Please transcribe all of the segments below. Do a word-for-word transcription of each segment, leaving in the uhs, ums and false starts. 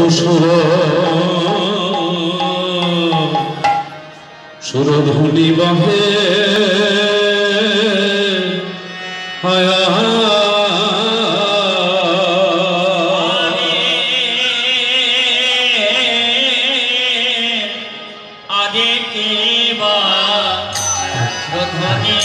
সুর সুরধুনি বহে হায়া আগে কে বা সুরধুনি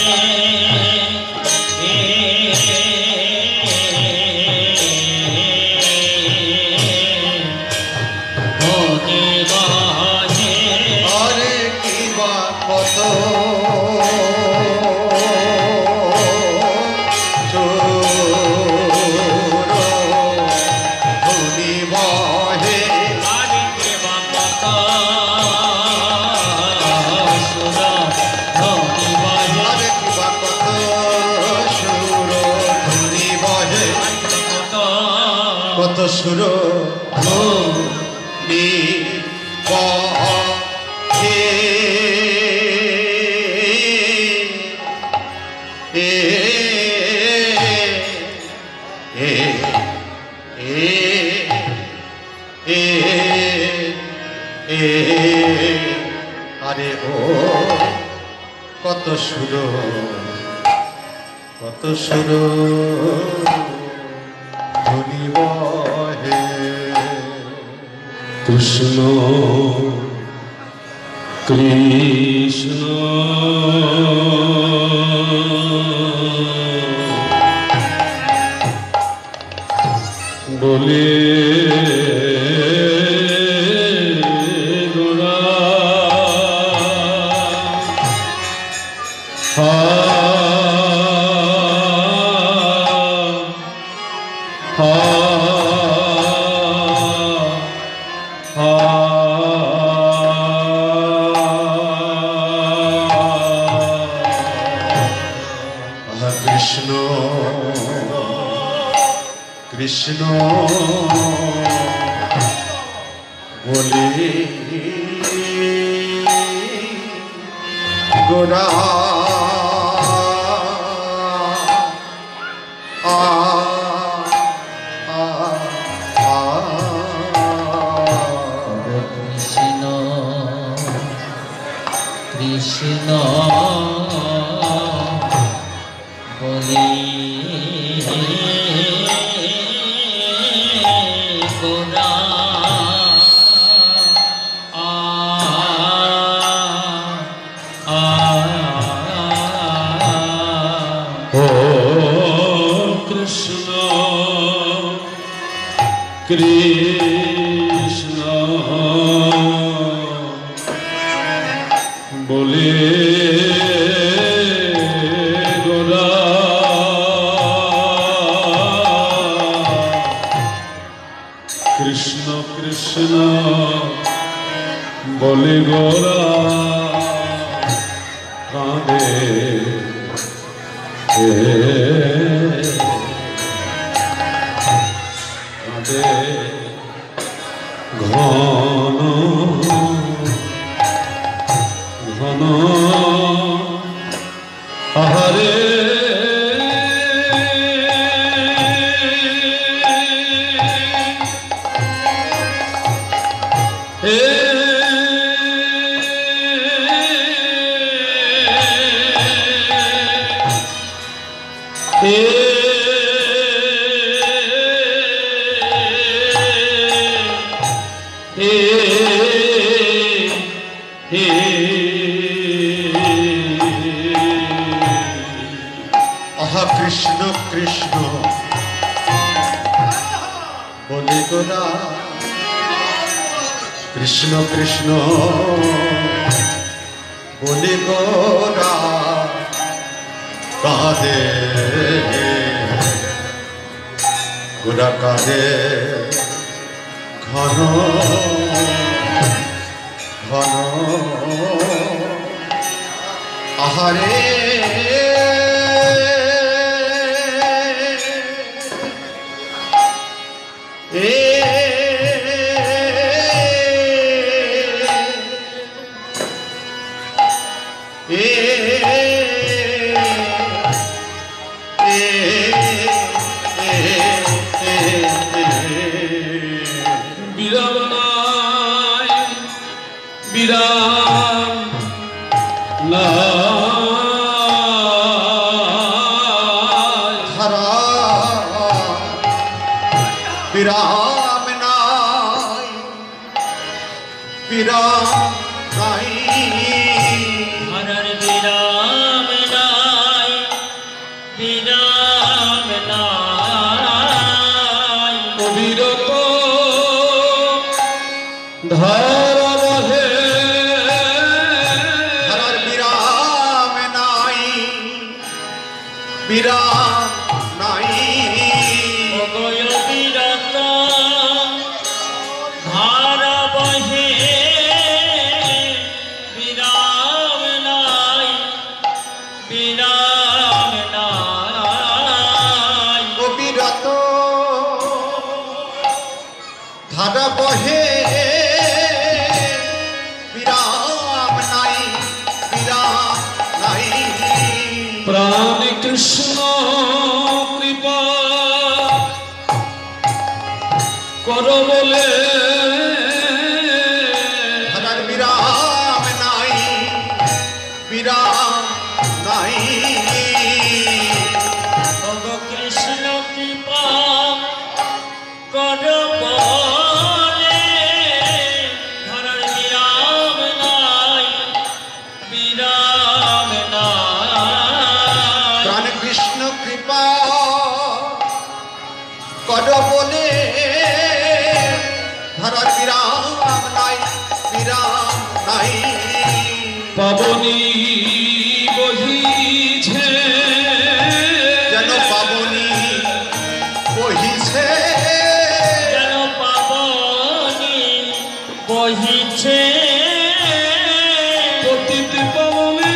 কত সুর নি বহে এ এ এ এ এ আরে ও কত সুর কত সুর ধুনি বহে কৃষ্ণ কৃষ্ণ বলে গোরা হা হা কৃষ্ণ কৃষ্ণ বলি গোরা আ কৃষ্ণ কৃষ্ণ বলি গোরা আ আ ও কৃষ্ণ কৃষ্ণ বলে গোরা কৃষ্ণ কৃষ্ণ বলে গোরা কাঁদে কাঁদে ঘন ঘন আহারে এ এ আহা কৃষ্ণ কৃষ্ণ বলে গোরা কৃষ্ণ কৃষ্ণ বলে গোরা কাঁদে গোরা কাঁদে ঘন ঘন আহারে এ বিরাম নাই বিরাম নাই ধরা বিরাম নাই বিরাম নাই হরর বিরাম নাই বিরাম নাই অবিরত ধারা বহে ধরার বিরাম নাই বিরাম নাই অগয় বিরত ধারা বহে বিরাম নাই বিরাম নাই অবিরত ধারা বহে বিরাম নাই বিরাম নাই প্রাণ কৃষ্ণ কৃপা কর বলে ধারার বিরাম নাই বিরাম নাই ভগ কৃষ্ণ কৃপা কর বলে ধরার বিরাম নাই বিরাম নাই প্রাণ কৃষ্ণ কৃপা কর বলে ধারার বিরাম নাই বিরাম নাই পাবনী বহিছে যেন পাবনি বহিছে যেন পাবনি বহিছে পতিত পবনে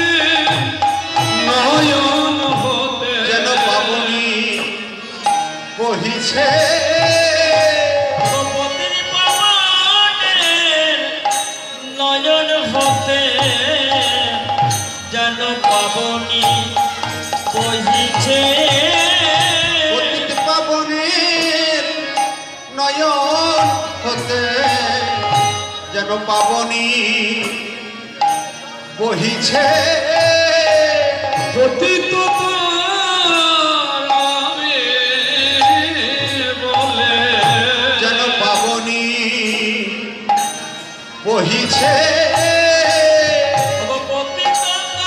নয়ন হতে যেন পাবনি বহিছে ভগবতীর পাবনের নয়ন হতে যেন পাবনি বহিছে পতিত পাবনের নয়ন হতে যেন পাবনি বহিছে পতিত তারাবে বলে যেন পাবনি বহিছে ভগবতীর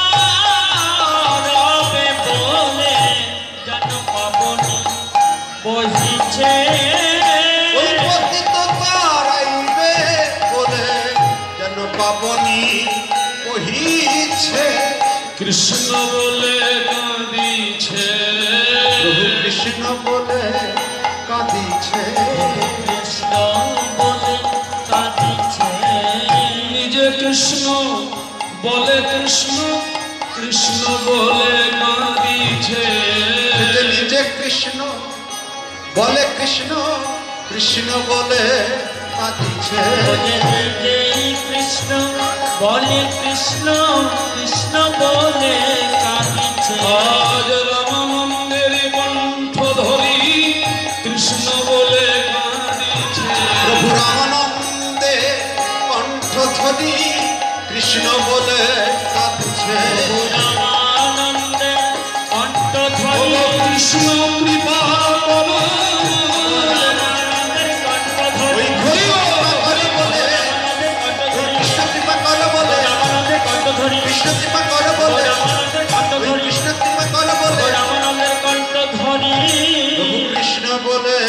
তারাবে বলে যেন পাবনি বহিছে ওই পতিত তারাইবে বলে যেন পাবনি বহিছে কৃষ্ণ বলে কাঁদিছে প্রভু কৃষ্ণ বলে কাঁদিছে কৃষ্ণ বলে কাঁদিছে নিজে কৃষ্ণ বলে কৃষ্ণ কৃষ্ণ বলে কাঁদিছে নিজে নিজে কৃষ্ণ বলে কৃষ্ণ কৃষ্ণ বলে কাঁদিছে নিজে নিজেই কৃষ্ণ বলে কৃষ্ণ কৃষ্ণ বলে কাঁদিছে আজ রামানন্দের কণ্ঠ ধরি কৃষ্ণ বলে কাঁদিছে প্রভু রামানন্দে কণ্ঠ ধরি কৃষ্ণ বলে কাঁদিছে রামানন্দে কণ্ঠ ধরি বলো কৃষ্ণ কৃপা বলো রামানন্দের কণ্ঠ ধরি ওই হরি হরি বলে রামানন্দের কণ্ঠ ধরি কৃষ্ণ কৃপা কর বলে রামানন্দের কণ্ঠ ধরি কৃষ্ণ কৃপা কর বলে রামানন্দের কণ্ঠ ওই ধরি কৃষ্ণ কৃপা কর বলে রামানন্দের কণ্ঠ ধরি প্রভু কৃষ্ণ বলে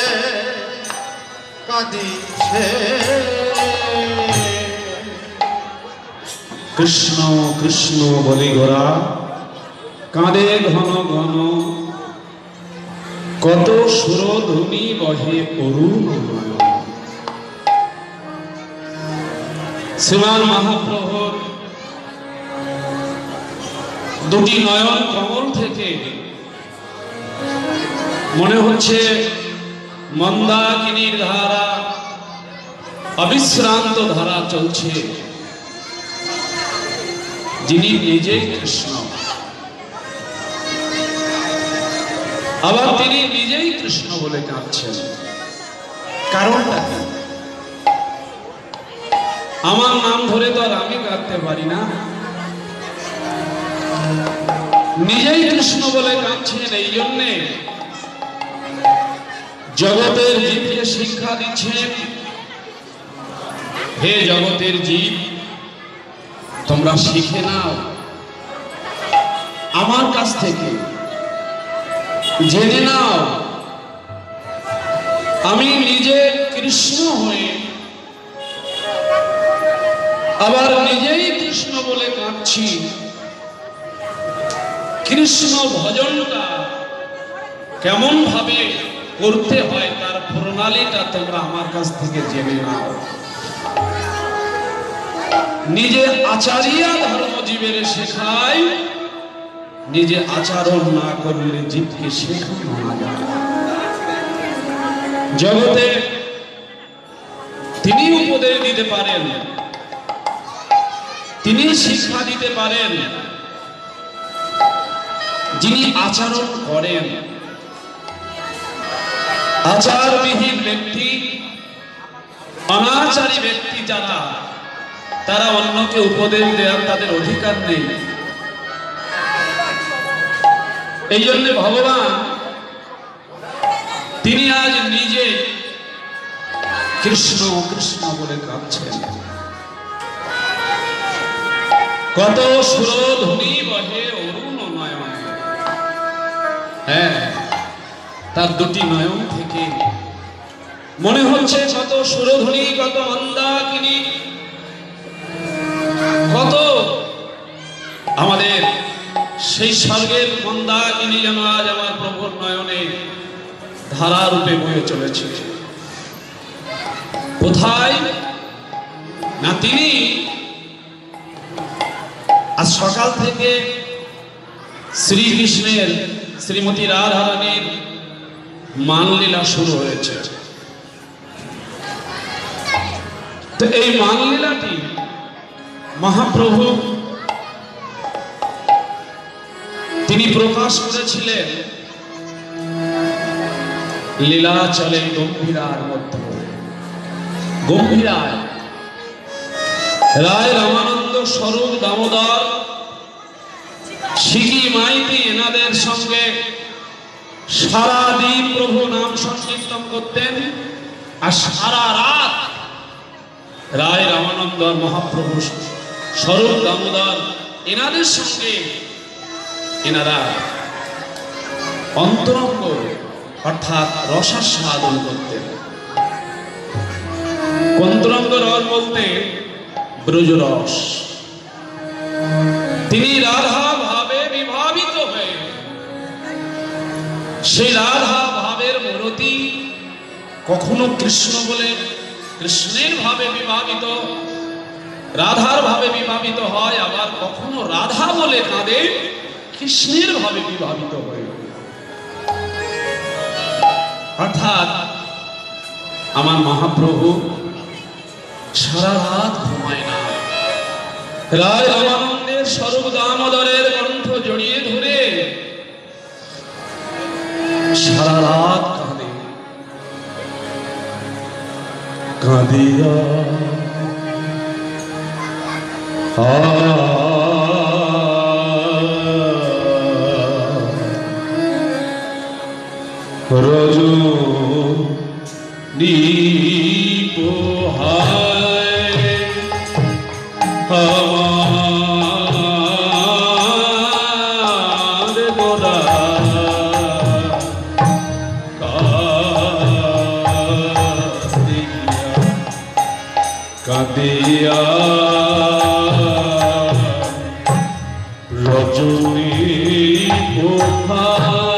কাঁদিছে কৃষ্ণ কৃষ্ণ বলি গোরা কাঁদে ঘন ঘন কত সুরধ্বনি বহে অরুণ নয়ন। শ্রীমান মহাপ্রভুর দুটি নয়ন কমল থেকে মনে হচ্ছে মন্দাকিনীর ধারা অবিশ্রান্ত ধারা চলছে। যিনি নিজেই কৃষ্ণ, আবার তিনি নিজেই কৃষ্ণ বলে কাঁদছেন। কারণটা কি? আমার নাম ধরে তো আর আমি কাঁদতে পারি না। নিজেই কৃষ্ণ বলে কাঁদছেন, এই জন্যে জগতের জীবকে শিক্ষা দিচ্ছেন, হে জগতের জীব, তোমরা শিখে নাও আমার কাছ থেকে, জেনে নাও আমি নিজে কৃষ্ণ হয়ে আবার নিজেই কৃষ্ণ বলে কাঁদছি। কৃষ্ণ ভজনটা কেমন ভাবে করতে হয় তার প্রণালীটা তোমরা আমার কাছ থেকে জেনে নাও। নিজে আচারিয়া ধর্মজীবের শেখায়, নিজে আচরণ না করলে জীবকে শেখানো না যায়। জগতে তিনি উপদেশ দিতে পারেন, তিনি শিক্ষা দিতে পারেন, যিনি আচরণ করেন। আচারবিহীন ব্যক্তি, অনাচারী ব্যক্তি যারা, তারা অন্যকে উপদেশ দেওয়ার তাদের অধিকার নেই। এই জন্য ভগবান তিনি আজ নিজে কৃষ্ণ কৃষ্ণ বলে কাঁদছেন। কত সুরধ্বনি বহে অরুণ নয়নে, হ্যাঁ তার দুটি নয়ন থেকে মনে হচ্ছে কত সুরধ্বনি, কত মন্দাকিনী, কত আমাদের সেই স্বর্গের মন্দাকিনী যেন আজ আমার প্রভুর নয়নে ধারা রূপে বয়ে চলেছে। কোথায় না তিনি আজ সকাল থেকে শ্রীকৃষ্ণের শ্রীমতী রাধা রানীর মানলীলা শুরু হয়েছে। তো এই মানলীলাটি মহাপ্রভু তিনি প্রকাশ করেছিলেন লীলাচলে গম্ভীরার মধ্যে। গম্ভীরায় রায় রামানন্দ স্বরূপ দামোদর শিখি মাইতি এনাদের সঙ্গে সারাদিন প্রভু নাম সংকীর্তন করতেন, আর সারা রাত রায় রামানন্দ মহাপ্রভু স্বরূপ দামোদর এনাদের সঙ্গে এনারা অন্তরঙ্গ অর্থাৎ রসাস্বাদন করতেন। অন্তরঙ্গ রস বলতে ব্রজরস। তিনি রাধা ভাবে বিভাবিত হয়ে সেই রাধা ভাবের মূরতি কখনো কৃষ্ণ বলে কৃষ্ণের ভাবে বিভাবিত, রাধার ভাবে বিভাবিত হয়, আবার কখনো রাধা বলে কাঁদে কৃষ্ণের ভাবে বিভাবিত হয়। অর্থাৎ আমার মহাপ্রভু সারা রাত ঘুমায় না, রায় রামানন্দের স্বরূপ দামোদরের কণ্ঠ জড়িয়ে ধরে সারা রাত কাঁদে। কাঁদিয়া রজনী পোহায় আমার গোরা কাঁদিয়া রজনী পোহায়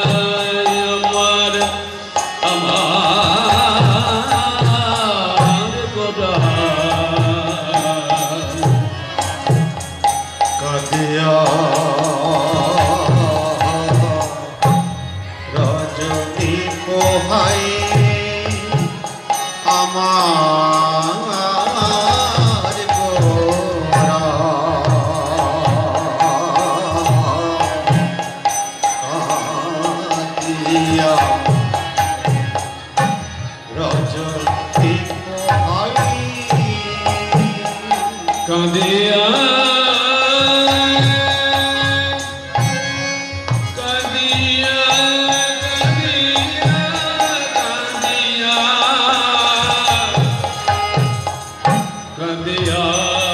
রজনী পোহাই আমার গোরা কাঁদিয়া কাঁদিয়া কাঁদিয়া কাঁদিয়া কাঁদিয়া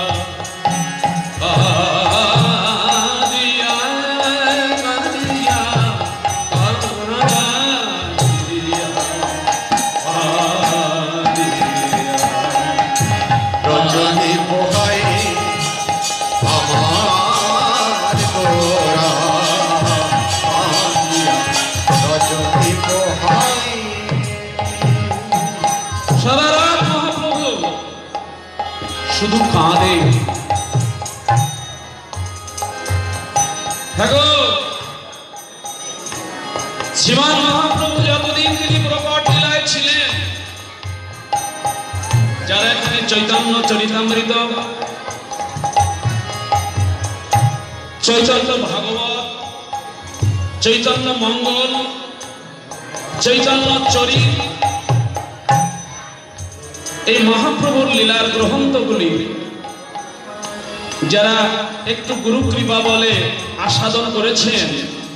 রজনী পোহাই আমার গোরা রজনী পোহাই সারা রাত মহাপ্রভু শুধু কাঁদে। দেখো শ্রীমান মহাপ্রভু যতদিন তিনি প্রকট লীলায় ছিলেন, যারা এখানে চৈতন্য চরিতামৃত, চৈতন্য ভাগবত, চৈতন্য মঙ্গল, চৈতন্য চরিত, এই মহাপ্রভুর লীলার গ্রন্থগুলি যারা একটু গুরু কৃপা বলে আস্বাদন করেছেন,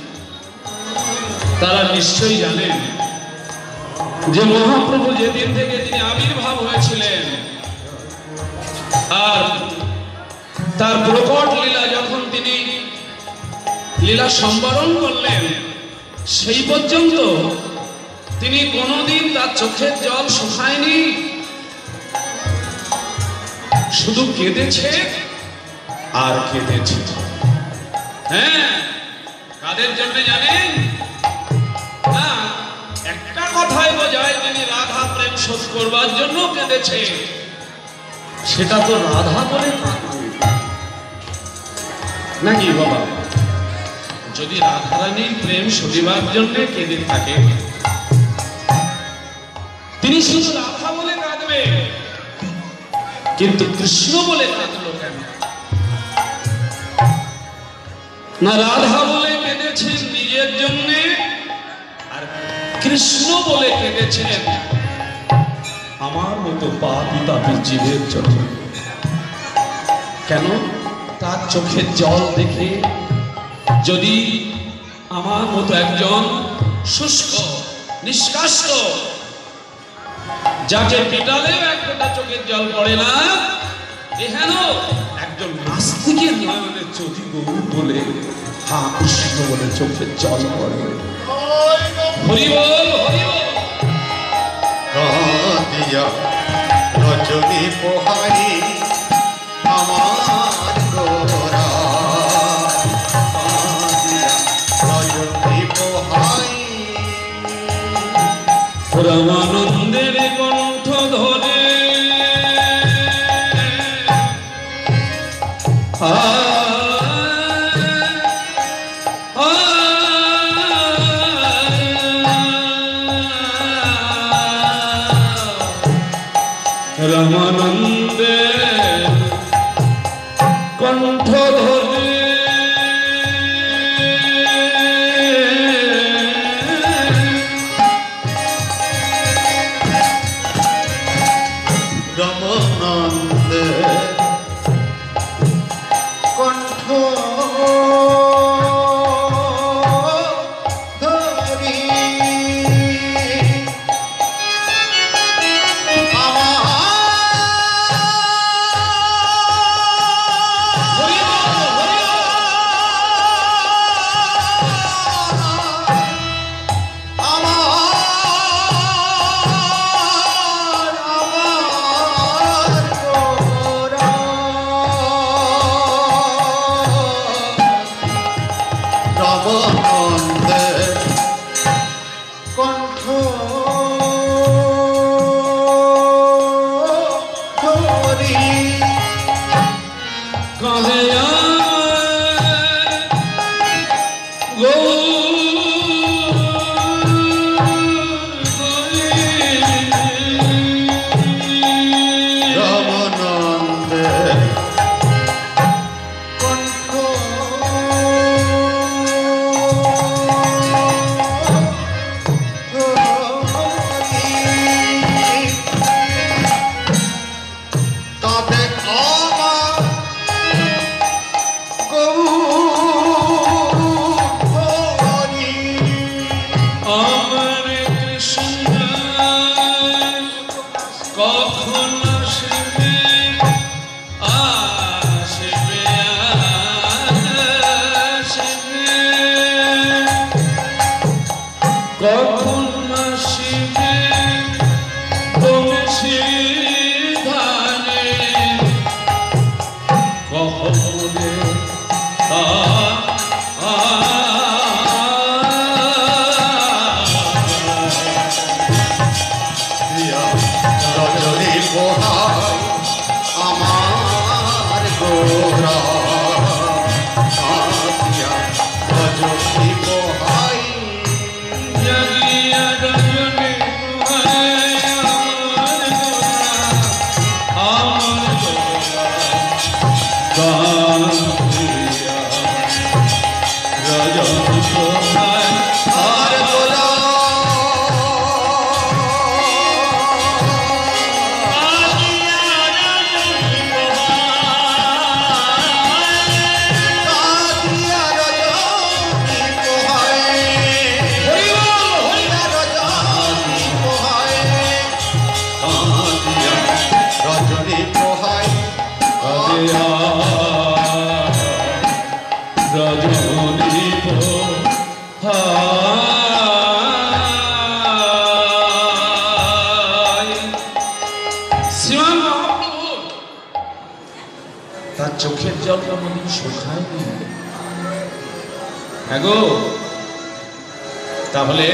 তারা নিশ্চয়ই জানেন যে মহাপ্রভু যেদিন থেকে তিনি আবির্ভাব হয়েছিলেন আর তার প্রকট লীলা যখন তিনি লীলা সম্বরণ করলেন, সেই পর্যন্ত তিনি কোনোদিন তার চোখের জল শুকায়নি, শুধু কেঁদেছে আর কেঁদেছে। হ্যাঁ, কাদের জন্য জানেন না? একটা কথাই বোঝায় তিনি রাধা প্রেম শোধ করবার জন্য কেঁদেছে, সেটা তো রাধা বলে কাঁদবে নাকি বাবা? যদি রাধারানীর প্রেম শোধিবার জন্য কেঁদে থাকে, তিনি শুধু রাধা বলে কাঁদবে, কিন্তু কৃষ্ণ বলে কাঁদলো কেন? না রাধা বলে কেঁদেছেন নিজের জন্যে, আর কৃষ্ণ বলে কেঁদেছেন আমার মতো পাপী তাপী জীবের জন্য। কেন? তার চোখের জল দেখে যদি আমার মতো একজন শুষ্ক নিষ্কাষ্ট, যাকে পিটালেও এক ফোঁটা চোখের জল পড়ে না, এহেন একজন নাস্তিকের নয়নে যদি বহু বলে হা কৃষ্ণ বলে চোখের জল পড়ে। হরি বল, হরি বল। কাঁদিয়া রজনী পোহাই আমার গোরা কাঁদিয়া রজনী পোহাই রামানন্দের কণ্ঠ ধরে আ রামানন্দের কণ্ঠ ধরে রমানন্দে কণ্ঠ ধরি তবে আমার আসবে আসবে আসবে কখন আসবে বংশী ধানে কখনে আ আ দিয়া রজনী পোহাই আমার গোরা দিয়া রজনী পোহাই জাগিয়া রজনী পোহাই আমার গোরা আমার গোরা কান্দিয়া রজনী পোহাই আর গোরা কাঁদিয়া রজনী পোহাই কাঁদিয়া রজনী পোহাই কাঁদিয়া রজনী পোহাই কাঁদিয়া রজনী পোহাই শ্রীমান মহাপ্রভু তার চোখের জল কোনদিন শুকায়নি। হ্যাঁ গো, তাহলে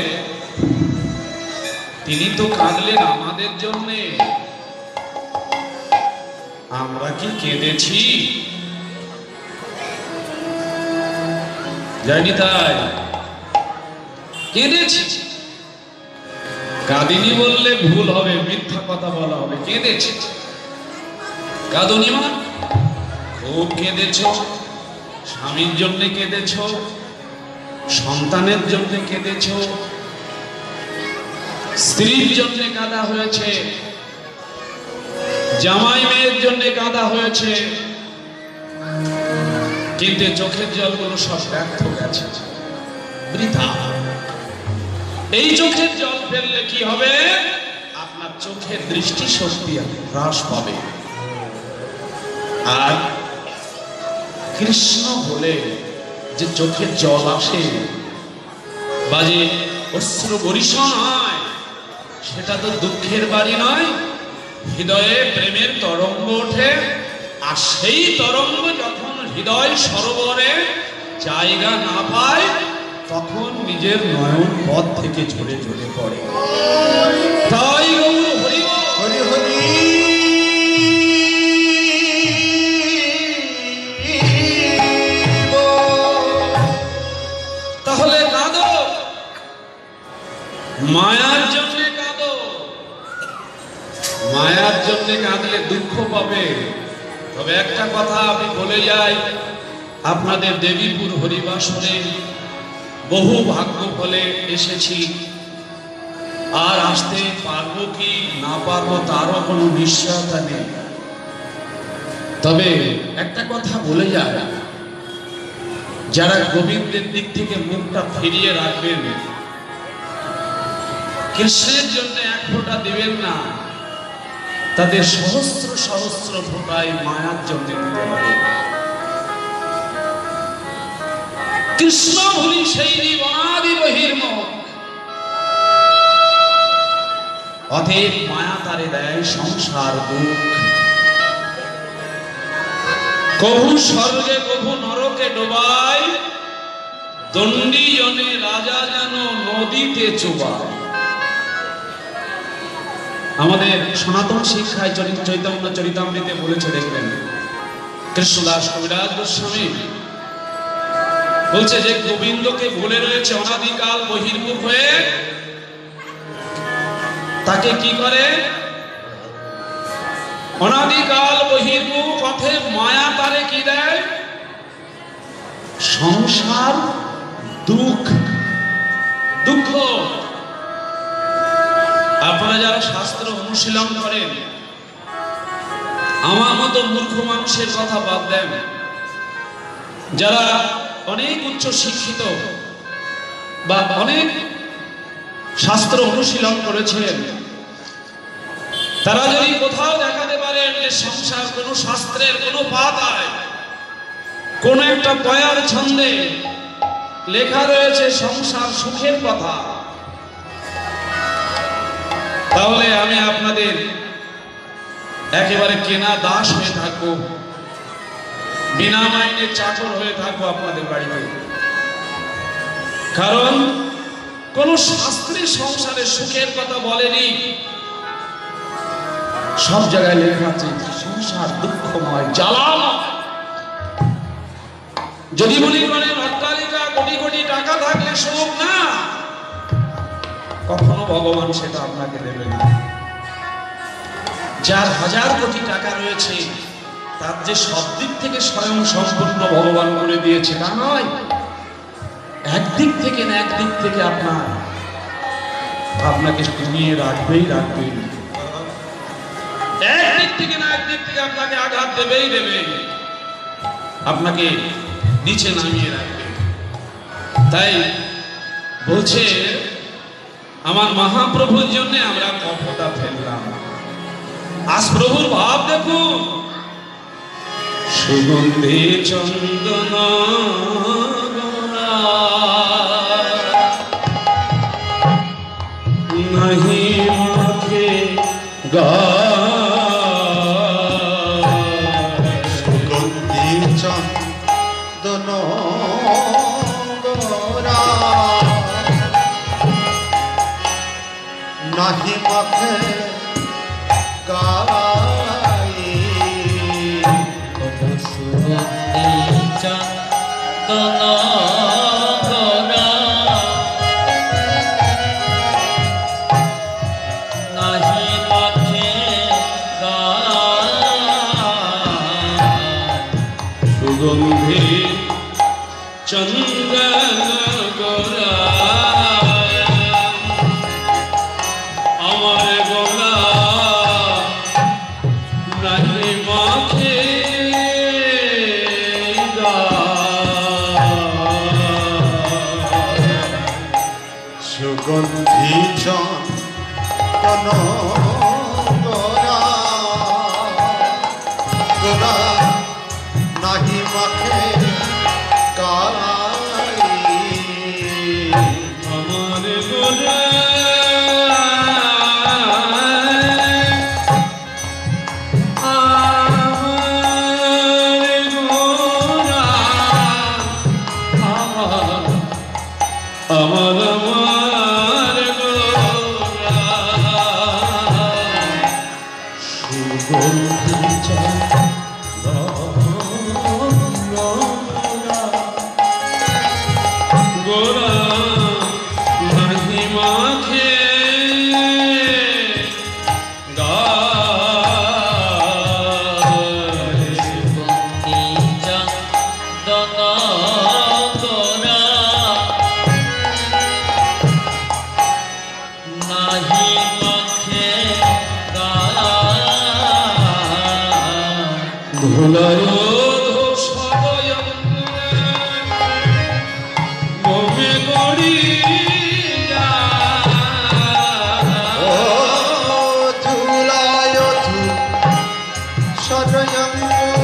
তিনি তো কাঁদলেন আমাদের জন্যে, আমরা কি কেঁদেছি? জানি তাই কেঁদেছি। কাঁদিনি বললে ভুল হবে, মিথ্যা কথা বলা হবে। কেঁদেছি, কাঁদনি মা? খুব কেঁদেছ, স্বামীর জন্য কেঁদেছ, সন্তানের জন্য কেঁদেছ, স্ত্রীর জন্য কাঁদা হয়েছে, জামাই মেয়ের জন্য কাঁদা হয়েছে, কিন্তু চোখের জলগুলো সব ব্যর্থ গেছে, বৃথা। এই চোখের জল ফেললে কি হবে? আপনার চোখের দৃষ্টি শক্তি হ্রাস পাবে। আর কৃষ্ণ বলে যে চোখের জল আসে বা যে অশ্রু বরিশন হয়, সেটা তো দুঃখের বাড়ি নয়, হৃদয়ে প্রেমের তরঙ্গ ওঠে। আর সেই তরঙ্গ যখন হৃদয় সরোবরে জায়গা না পায়, তখন নিজের নয়ন পথ থেকে ঝরে ঝরে পড়ে। তাই গৌর হরি বল। হরি হরি তাহলে কাঁদো, মায়ার জন্য কাঁদো। মায়ার জন্য কাঁদলে দুঃখ পাবে। তবে একটা কথা আমি বলে যাই, আপনাদের দেবীপুর হরিবাসরে বহু ভাগ্য ফলে এসেছি, আর আসতে পারবো কি না পারবো তারও কোনো নিশ্চয়তা নেই। তবে একটা কথা বলে যায়, যারা গোবিন্দের দিক থেকে মুখটা ফিরিয়ে রাখবেন, কৃষ্ণের জন্য এক ফোঁটা দিবেন না, তাদের সহস্র সহস্র ফোঁটায় মায়ার জন্য দিতে হবে। কৃষ্ণ ভুলি সেই জীবনাদি বহির্মুখ, অতএব মায়া তারে দেয় সংসার দুঃখ। কভু স্বর্গে কভু নরকে ডোবায়, দণ্ডী জনে রাজা যেন নদীতে চোবায়। আমাদের সনাতন শিক্ষায় চৈতন্য চরিতামৃতে বলেছে, দেখবেন কৃষ্ণদাস কবিরাজ গোস্বামী বলছে যে গোবিন্দকে ভুলে রয়েছে অনাদিকাল বহির্মুখ হয়ে, তাকে কি করে? অনাদিকাল বহির্মুখ পথে মায়া তারে কি দেয়? সংসার দুঃখ। দুঃখ আপনারা যারা শাস্ত্র অনুশীলন করেন, আমার মতো মূর্খ মানুষের কথা বাদ দেন, যারা অনেক উচ্চ শিক্ষিত বা অনেক শাস্ত্র অনুশীলন করেছেন, তারা যদি কোথাও দেখাতে পারেন যে সংসার কোনো শাস্ত্রের কোনো পাতায় কোন একটা পয়ার ছন্দে লেখা রয়েছে সংসার সুখের কথা? তাহলে আমি আপনাদের একেবারে কেনা দাস হয়ে থাকবো, বিনা মাইনে চাকর হয়ে থাকবো আপনাদের বাড়িতে। কারণ কোন শাস্ত্রী সংসারে সুখের কথা বলেনি। সব জায়গায় লেখা আছে সংসার দুঃখময়, জ্বালাময়। যদি মনে করেন অট্টালিকা কোটি কোটি টাকা থাকলে সুখ না, কখনো ভগবান সেটা আপনাকে দেবেন না। যার হাজার কোটি টাকা রয়েছে তার যে সব দিক থেকে স্বয়ং সম্পূর্ণ ভগবান করে দিয়েছে তা নয়। একদিক থেকে না একদিক থেকে আপনার আপনাকে নিয়ে রাখবেই রাখবেই, একদিক থেকে না একদিক থেকে আপনাকে আঘাত দেবেই দেবে, আপনাকে নিচে নামিয়ে রাখবে। তাই বলছে আমার মহাপ্রভুর জন্য আমরা কপটা ফেললাম। আজ প্রভুর ভাব দেখুন, সুগন্ধি চন্দন নাহি মাখে গা, সুগন্ধি চন্দন গোরা নাহি মাখে গায়ে, সুগন্ধি চন্দন গোরা নাহি মাখে গায়ে, সুগন্ধি চন্দন গোরা আমার গোলা নাহি মাখে গায়ে। সুগন্ধি চন্দন গোরা গোরা নাহি মাখে গায়ে, আমার গোলা আমার আমার গোরা সুগন্ধি গোরা নাহি মাখে গায়ে। সুগন্ধি চন্দন গোরা নাহি মাখে গায়ে, ধুলায় ধূসর বমে গড়িয়া ও ধুলায় ধূসরয়ঙ্গ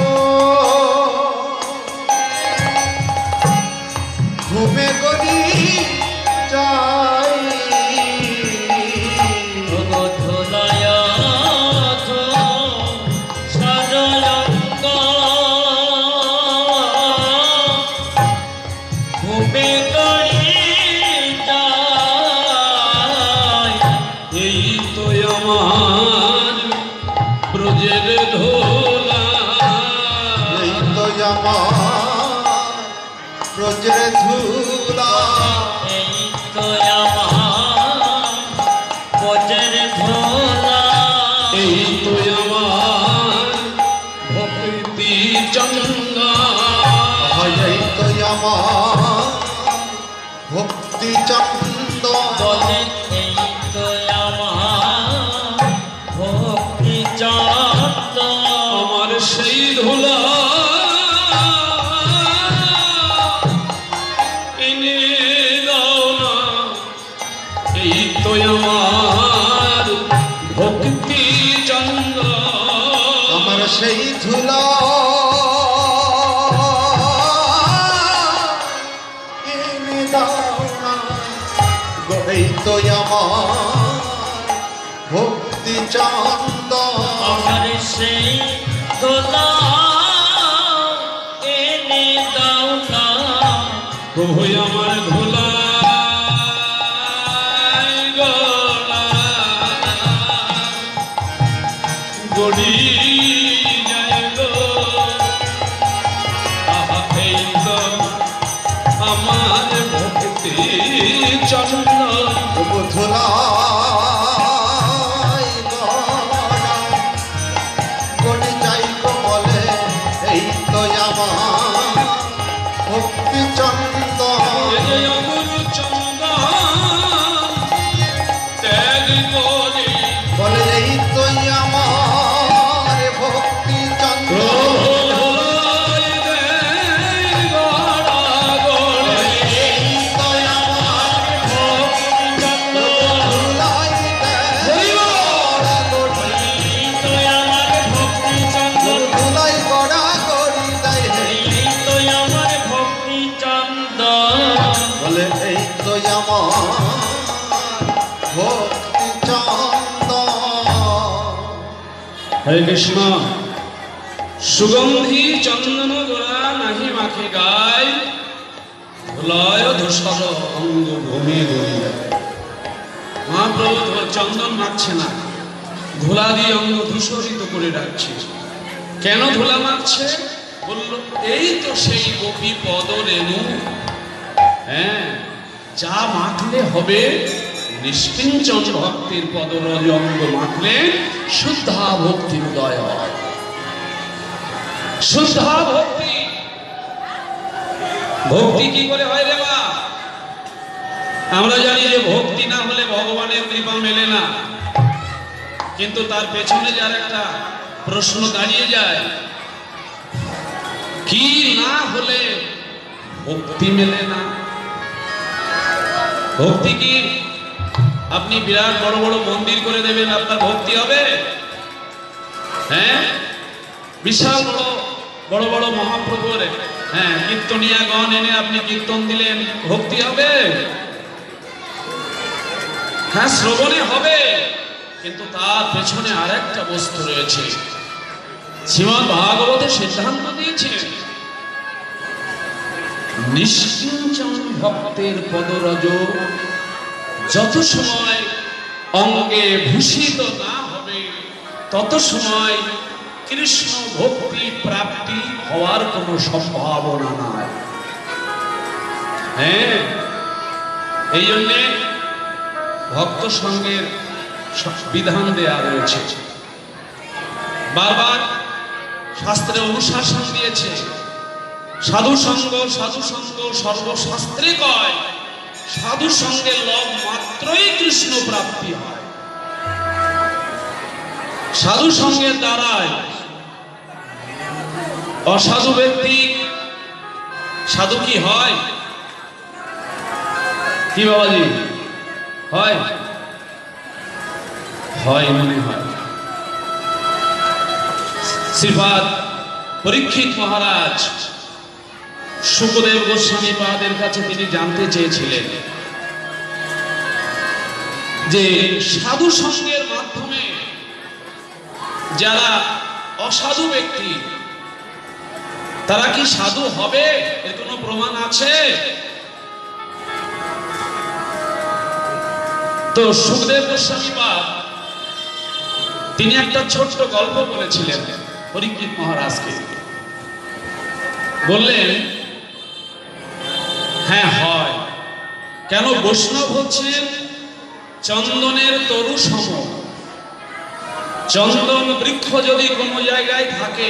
ঘুমে গড়ি যায়, ধুলায় ধূসরয়ঙ্গ ঘুমে গড়ি যায়, এই তো আমার ব্রজের ধোলা, এই তো আমার ব্রজের ধুলা, এই তো আমার ব্রজের ধুলা, এই তো আমার ভক্তি চন্দা, এই তো আমার ভক্তি চন্দ, বলে এই তো আমার ভক্তি চন্দ, আমার সেই ধুলা এনে দাও না। এই তো আমার ভক্তি চন্দা, সেই ধুলা এনে দাও না গো, এই তো আমার ভক্তি চন্দন। আমার সেই দোলা এনে দাও না প্রভু আমার ধুলা গড়ি যায় গো, এই তো আমার ভক্তি চন্দন। প্রভু ধুলাই গড়া গড়ি যাই গো বলে, এই তো আমার ভক্তি চন্দন। এই অমর চন্দন ত্যাগ করি বলে এই তো আমার ভক্তি চন্দন। ধুলাই দেয় গড়া গড়ে, এই তো আমার ভক্তি চন্দন। ধুলাই দেয় গড়া গড়ি, এই তো আমার ভক্তি চন্দন। ধুলাই গড়া গড়ি দেয় হে। এই তো আমার ভক্তি চন্দন। বলে এই তো আমার ভক্তি চন্দন। হরে কৃষ্ণ। সুগন্ধি চন্দন গোড়া নাহি মাখে গায়, ধুলয় ধূসর অঙ্গ ভূমি গড়িয়া। মহাপ্রভু ধ- চন্দন মাখছে না, ধুলা দিয়ে অঙ্গ ধূসরিত করে রাখছে। কেন ধুলা মাখছে? বলল এই তো সেই গোপী পদ রেণু। হ্যাঁ, যা মাখলে হবে নিষ্কিঞ্চন ভক্তির পদরজ অঙ্গ মাখলে শুদ্ধা ভক্তি উদয় হয়। শুদ্ধা ভক্তি। ভক্তি কি করে হয় রে মা? আমরা জানি যে ভক্তি না হলে ভগবানের কৃপা মেলে না, কিন্তু তার পেছনে যার একটা প্রশ্ন দাঁড়িয়ে যায়, কি না হলে ভক্তি মেলে না? ভক্তি কি আপনি বিরাট বড় বড় মন্দির করে দেবেন আপনার ভক্তি হবে? হ্যাঁ, বিশাল বড় বড় বড় মহাপ্রভুর হ্যাঁ কীর্তনিয়া গণ এনে আপনি কীর্তন দিলেন, ভক্তি হবে? হ্যাঁ, শ্রবণে হবে, কিন্তু তার পেছনে আরেকটা বস্তু রয়েছে। শ্রীমদ্ ভাগবতে সিদ্ধান্ত দিয়েছেন নিষ্কিঞ্চন ভক্তের পদরজ যত সময় অঙ্গে ভূষিত না হবে তত সময় কৃষ্ণ ভক্তি প্রাপ্তি হওয়ার কোনো সম্ভাবনা নাই। হ্যাঁ, এই জন্যে ভক্ত সঙ্গের বিধান দেয়া রয়েছে। বারবার শাস্ত্রে অনুশাসন দিয়েছে, সাধু সঙ্গ সাধু সঙ্গ সর্বশাস্ত্রে কয়, সাধু সঙ্গের লভ মাত্রই কৃষ্ণ প্রাপ্তি হয়। সাধু সঙ্গের দ্বারায় অসাধু ব্যক্তি সাধু কি হয়? কি বাবাজি হয়? হয় মনে হয়। শ্রীপাদ পরীক্ষিত মহারাজ শুকদেব গোস্বামী পাদের কাছে তিনি জানতে চেয়েছিলেন যে সাধু সঙ্গের মাধ্যমে যারা অসাধু ব্যক্তি তারা কি সাধু হবে, এর কোনো প্রমাণ আছে? তো শুকদেব গোস্বামী পাদ তিনি একটা ছোট্ট গল্প বলেছিলেন পরীক্ষিত মহারাজকে। বললেন হ্যাঁ হয়। কেন? বৈষ্ণব হচ্ছেন চন্দনের তরু সম। চন্দন বৃক্ষ যদি কোনো জায়গায় থাকে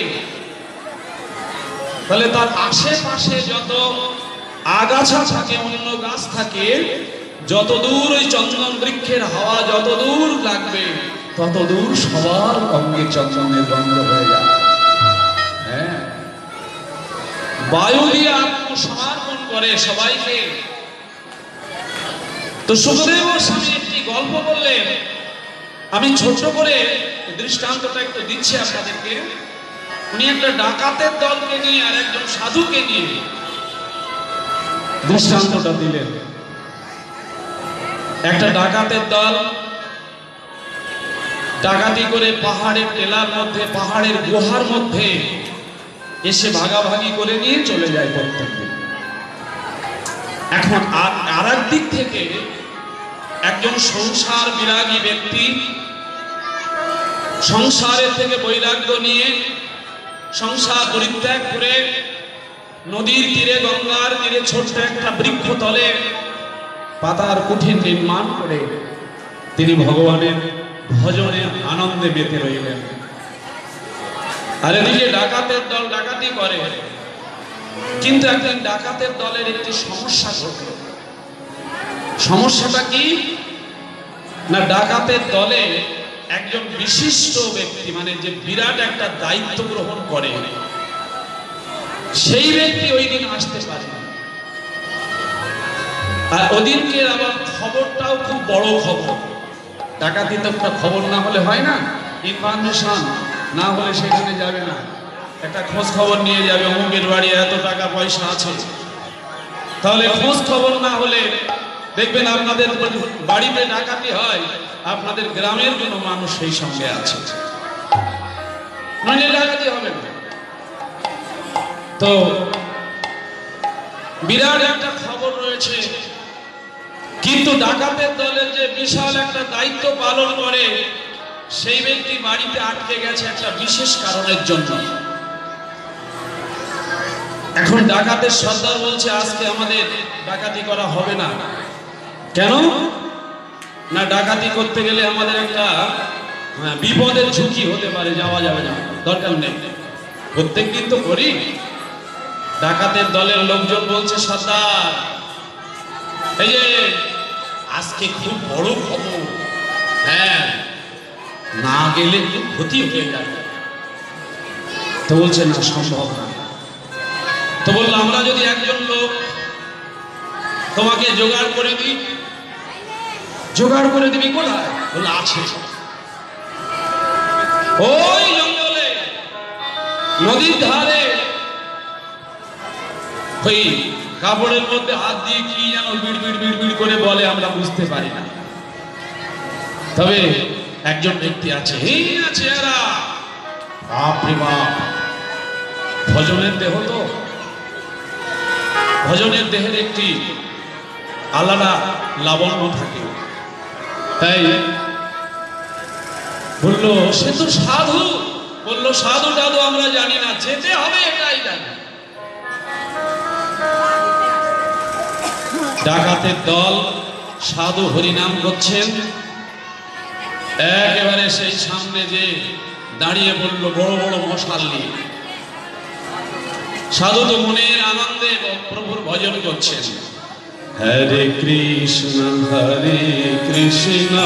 তাহলে তার আশেপাশে যত আগাছা থাকে, অন্য গাছ থাকে, যত দূর ওই চন্দন বৃক্ষের হাওয়া যত দূর লাগবে তত দূর সবার অঙ্গে চন্দনের গন্ধ হয়ে যায়। হ্যাঁ, বায়ু দিয়ে আত্মসমর্পণ করে সবাইকে। তো সুখদেব স্বামী একটি গল্প বললেন, আমি ছোট করে দৃষ্টান্তটা একটু দিচ্ছি আপনাদেরকে। উনি একটা ডাকাতের দলকে নিয়ে আর একজন সাধুকে নিয়ে দৃষ্টান্তটা দিলেন। একটা ডাকাতের দল ডাকাতি করে পাহাড়ের টেলার মধ্যে, পাহাড়ের গুহার মধ্যে এসে ভাগাভাগি করে নিয়ে চলে যায় প্রত্যেকদিন। এখন আর এক দিক থেকে একজন সংসার বিরাগী ব্যক্তি সংসারের থেকে বৈরাগ্য নিয়ে সংসার পরিত্যাগ করে নদীর তীরে, গঙ্গার তীরে ছোট্ট একটা বৃক্ষ তলে পাতার কুঠির নির্মাণ করে তিনি ভগবানের ভজনে আনন্দে মেতে রইলেন। আর এদিকে ডাকাতের দল ডাকাতি করে, কিন্তু একদিন ডাকাতের দলের একটি সমস্যা ঘটল। সমস্যাটা কি না, ডাকাতের দলে একজন বিশিষ্ট ব্যক্তি, মানে যে বিরাট একটা দায়িত্ব গ্রহণ করে, সেই ব্যক্তি ওই দিন আসতে পারে না। আর ওদিনকে আবার খবরটাও খুব বড় খবর। ডাকাতি তো একটা খবর না হলে হয় না, ইনফরমেশন না হলে সেখানে যাবে না। একটা খোঁজ খবর নিয়ে যাবে, অমুকের বাড়ি এত টাকা পয়সা আছে। তাহলে খোঁজ খবর না হলে দেখবেন আপনাদের বাড়িতে ডাকাতি হয়, আপনাদের গ্রামের কোনো মানুষ সেই সঙ্গে আছে, নইলে ডাকাতি হবে না। তো বিরাট একটা খবর রয়েছে, কিন্তু ডাকাতের দলের যে বিশাল একটা দায়িত্ব পালন করে সেই ব্যক্তি বাড়িতে আটকে গেছে একটা বিশেষ কারণের জন্য। এখন ডাকাতের সর্দার বলছে আজকে আমাদের ডাকাতি করা হবে না। কেন না, ডাকাতি করতে গেলে আমাদের একটা বিপদের ঝুঁকি হতে পারে, যাওয়া যাবে না, দরকার নেই। প্রত্যেক দিন তো করি। ডাকাতের দলের লোকজন বলছে সর্দার, এই যে আজকে খুব বড় খবর, হ্যাঁ না গেলে খুব ক্ষতি হয়ে যাবে। তো বলছে না, সম্ভব না। তো বললো আমরা যদি একজন লোক তোমাকে জোগাড় করে দিই। জোগাড় করে দিবি কোথায়? বললো আছে ওই জঙ্গলে, নদীর ধারে, ওই কাপড়ের মধ্যে হাত দিয়ে কি যেন বিড় বিড় বিড় বিড় করে বলে, আমরা বুঝতে পারি না। তবে একজন ব্যক্তি আছে, এই আছে এরা, বাপরে বাপ, ভজনের দেহ তো, ভজনের দেহের একটি আলাদা লাবণ্য থাকে। তাই বললো সে তো সাধু। বললো সাধু টাধু আমরা জানি না, যেতে হবে এটাই জানি। ডাকাতের দল সাধু হরিনাম করছেন, একেবারে সেই সামনে যে দাঁড়িয়ে বললো বড় বড় মশাল নিয়ে। সাধু তো মনের আনন্দে প্রভুর ভজন করছেন। হরে কৃষ্ণ হরে কৃষ্ণ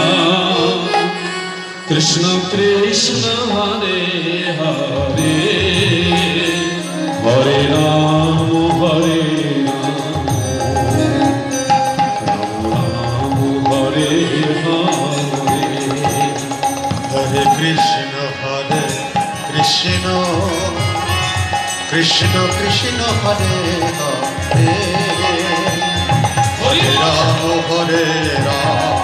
কৃষ্ণ কৃষ্ণ হরে হরে হরে রাম হরে রাম রাম হরে হরে। হরে কৃষ্ণ হরে কৃষ্ণ কৃষ্ণ কৃষ্ণ হরে হরে হরে রাম হরে রাম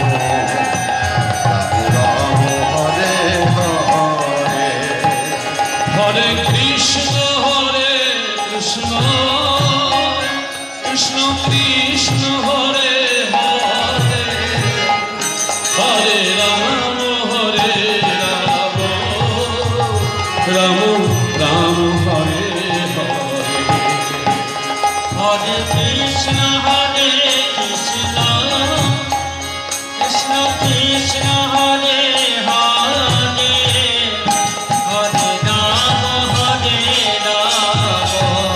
রাম রাম হরে হরে। হরে কৃষ্ণ হরে কৃষ্ণ কৃষ্ণ কৃষ্ণ হরে হরে হরে রাম হরে রাম রাম রাম হরে হরে। হরে কৃষ্ণ হরে কৃষ্ণ কৃষ্ণ কৃষ্ণ হরে হরে হরে রাম হরে রাম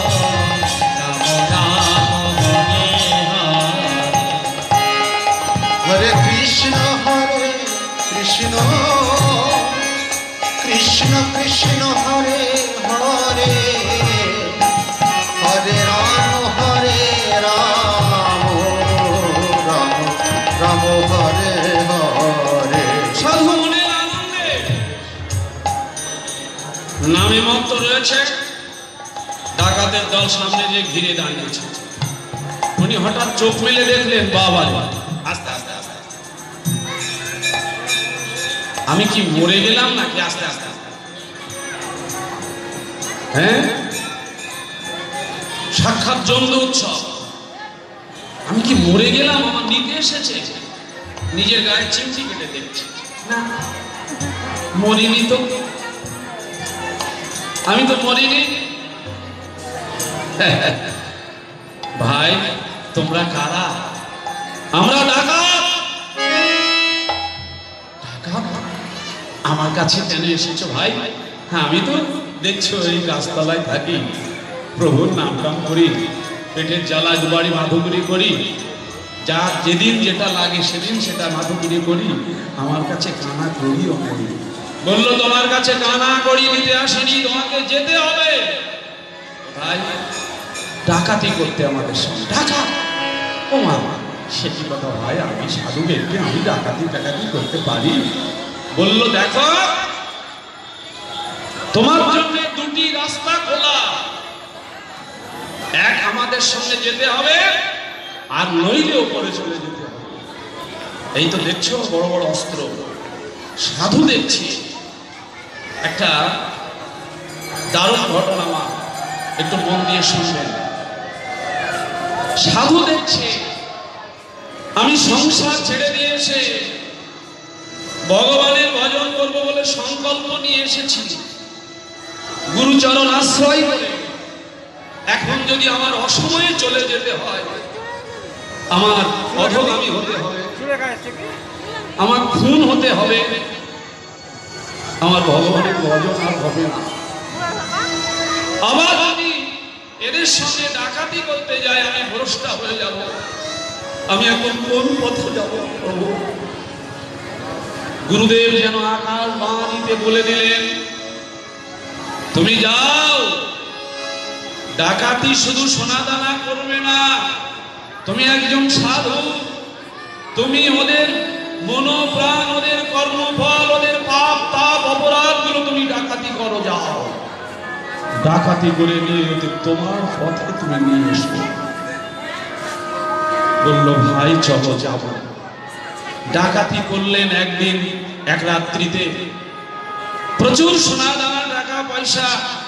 রাম রাম হরে হরে। হরে কৃষ্ণ হরে কৃষ্ণ কৃষ্ণ কৃষ্ণ হরে হরে হরে রাম হরে রাম রাম রাম হরে হরে। সাধু মনের আনন্দে নামে মত রয়েছে। ডাকাতের দল সামনে যে ঘিরে দাঁড়িয়েছে, উনি হঠাৎ চোখ মেলে দেখলেন বাবা, আস্তে আস্তে আস্তে আমি কি মরে গেলাম নাকি? আস্তে আস্তে হ্যাঁ, সাক্ষাৎ জমদূত উৎসব। আমি কি মরে গেলাম? আমার নিতে এসেছে। নিজের গায়ে চিমটি কেটে দেখছি, না মরিনি তো, আমি তো মরিনি। ভাই তোমরা কারা? আমরা ডাকাত। ডাকাত? আমার কাছে কেন এসেছো ভাই? হ্যাঁ, আমি তো দেখছো এই গাছতলায় থাকি, প্রভুর নাম টাম করি, পেটের জ্বালায় দুবারি মাধুগুরি করি, যা যেদিন যেটা লাগে সেদিন সেটা মাধুগুরি করি। আমার কাছে কানা করিও করি। বললো তোমার কাছে কানা করি দিতে আসেনি, তোমাকে যেতে হবে। ভাই ডাকাতি করতে আমাদের সঙ্গে। ডাকাত? ও মা, সে কি কথা ভাই? আমি সাধু ব্যক্তি, আমি ডাকাতি টাকাতি করতে পারি? বললো দেখো, তোমার জন্য দুটি রাস্তা খোলা, এক আমাদের সঙ্গে যেতে হবে, আর নইলে ওপরে চলে যেতে হবে। এই তো দেখছো বড় বড় অস্ত্র। সাধু দেখছি একটা দারুণ ঘটনা, মা একটু মন দিয়ে শুনবেন। সাধু দেখছে আমি সংসার ছেড়ে দিয়ে এসে ভগবানের ভজন করবো বলে সংকল্প নিয়ে এসেছি, গুরুচরণ আশ্রয় করে। এখন যদি আমার অসময়ে চলে যেতে হয়, আমার অধগামী হতে হবে, আমার খুন হতে হবে, আমার ভগবানের ভজন আর হবে না। আবার যদি এদের সঙ্গে ডাকাতি করতে যাই, আমি ভ্রষ্টা হয়ে যাব। আমি এখন কোন পথে যাব প্রভু? গুরুদেব যেন আকাশ বাণীতে বলে দিলেন, তুমি যাও, ডাকাতি শুধু সোনা দানা করবে না, তুমি একজন সাধু, তুমি ওদের মনোপ্রাণ, ওদের কর্মফল, ওদের পাপ তাপ অপরাধ গুলো তুমি ডাকাতি করো, যাও ডাকাতি করে নিয়ে তোমার পথে তুমি নিয়ে এসো। বলল ভাই চলো যাব। ডাকাতি করলেন একদিন এক রাত্রিতে, প্রচুর সোনা দানা টাকা পয়সা।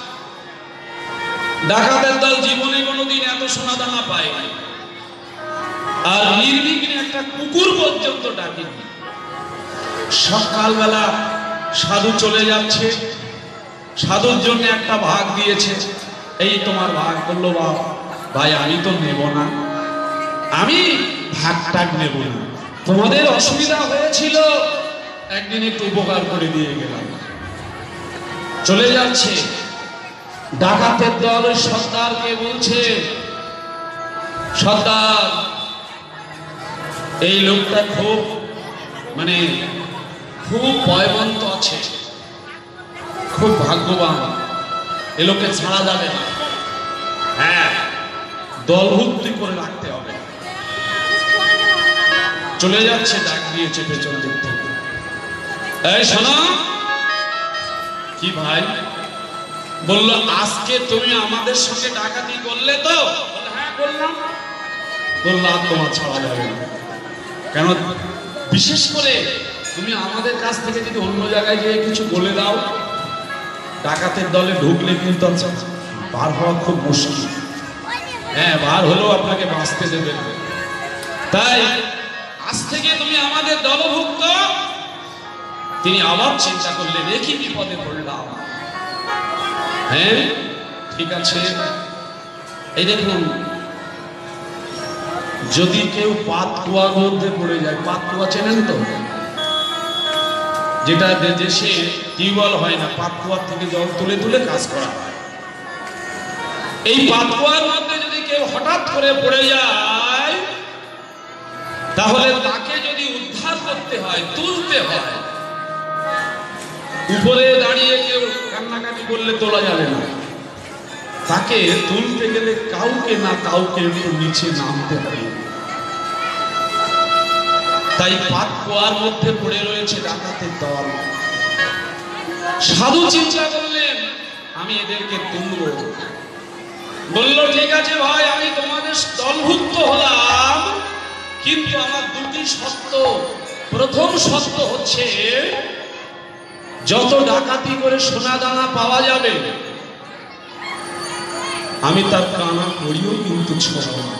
ডাকাতের দল জীবনে কোনোদিন এত সোনা দানা পায় নাই, আর নির্বিঘ্নে একটা কুকুর পর্যন্ত ডাকেনি। সকালবেলা সাধু চলে যাচ্ছে, সাধুর জন্য একটা ভাগ দিয়েছে, এই তোমার ভাগ। বললো বাবা ভাই আমি তো নেব না, আমি ভাগ টাগ নেব না, তোমাদের অসুবিধা হয়েছিল একদিন একটু উপকার করে দিয়ে গেলাম। চলে যাচ্ছে। ডাকাতের দল ওই সর্দারকে বলছে, সর্দার এই লোকটা খুব মানে খুব পয়বন্ত আছে, খুব ভাগ্যবান, এ লোককে ছাড়া যাবে না, হ্যাঁ দলভুক্তি করে রাখতে হবে। চলে যাচ্ছে, ডাক দিয়েছে পেছন দিক থেকে, এই শোনো। কি ভাই? বলল আজকে তুমি আমাদের সঙ্গে ডাকাতি করলে তো? হ্যাঁ করলাম। বলল আর তোমার ছাড়া যাবে না। কেন? বিশেষ করে তুমি আমাদের কাছ থেকে যদি অন্য জায়গায় গিয়ে কিছু বলে দাও, ডাকাতের দলে ঢুকলে কিন্তু বার হওয়া খুব মুশকিল। হ্যাঁ বার হলেও আপনাকে বাঁচতে দেবে না। তাই আজ থেকে তুমি আমাদের দলভুক্ত। তিনি আবার চিন্তা করলেন, একই বিপদে পড়লাম। হ্যাঁ ঠিক আছে, এই দেখুন যদি কেউ পাত কুয়ার মধ্যে পড়ে যায়, পাত কুয়া চেনেন তো? যেটা দেশে টিউবওয়েল হয় না, পাত কুয়ার থেকে জল তুলে তুলে কাজ করা হয়। এই পাত কুয়ার মধ্যে যদি কেউ হঠাৎ করে পড়ে যায়, তাহলে তাকে যদি উদ্ধার করতে হয়, তুলতে হয়, উপরে দাঁড়িয়ে কেউ কান্নাকাটি করলে তোলা যাবে না, তাকে তুলতে গেলে কাউকে না কাউকে একটু নিচে নামতে হবে। তাই পাত কুয়ার মধ্যে পড়ে রয়েছে ডাকাতের দল। সাধু চিন্তা করলেন আমি এদেরকে তুলব। বলল ঠিক আছে ভাই, আমি তোমাদের দলভুক্ত হলাম, কিন্তু আমার দুটি শর্ত। প্রথম শর্ত হচ্ছে যত ডাকাতি করে সোনা দানা পাওয়া যাবে আমি তার কানা করিও কিন্তু ছোড়ব না।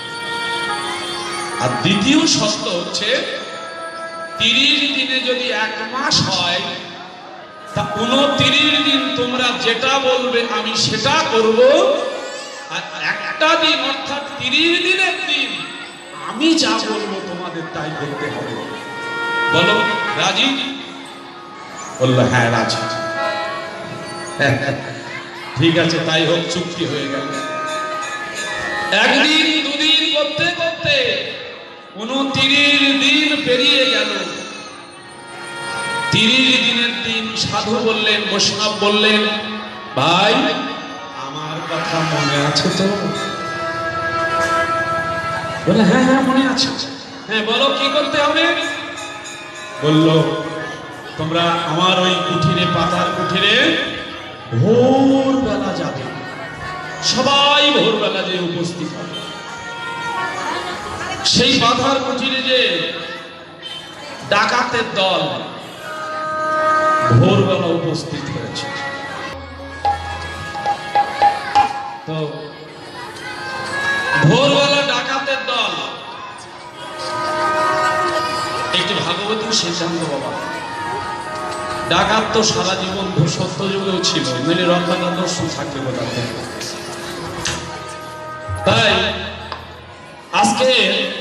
আর দ্বিতীয় শর্ত হচ্ছে তিরিশ দিনে যদি এক মাস হয় তা উনত্রিশ দিন তোমরা যেটা বলবে আমি সেটা করব, আর একটা দিন অর্থাৎ তিরিশ দিনের দিন আমি যা বলবো তোমাদের তাই করতে হবে। বলো রাজি? বললো হ্যাঁ রাজি। ঠিক আছে তাই হোক, চুক্তি হয়ে গেল। একদিন দুদিন করতে করতে উনত্রিশ দিন পেরিয়ে গেল। তিরিশ দিনের দিন সাধু বললেন, বৈষ্ণব বললেন, ভাই আমার কথা মনে আছে তো? বলে হ্যাঁ হ্যাঁ মনে আছে। হ্যাঁ বলো কি করতে হবে? বললো তোমরা আমার ওই কুঠিরে, পাতার কুঠিরে ভোরবেলা যাবে, সবাই ভোরবেলা যে উপস্থিত হবে। সেই পাতার কুঠিরে যে ডাকাতের দল ভোরবেলা উপস্থিত হয়েছে। তো ভোরবেলা ডাকাতের দল একটি ভাগবতী সিদ্ধান্ত বাবা। ডাকাত তো সারা জীবন সত্য যুগেও ছিল, মানে রত্নাদর্শ থাকবে কোথাতে। তাই আজকে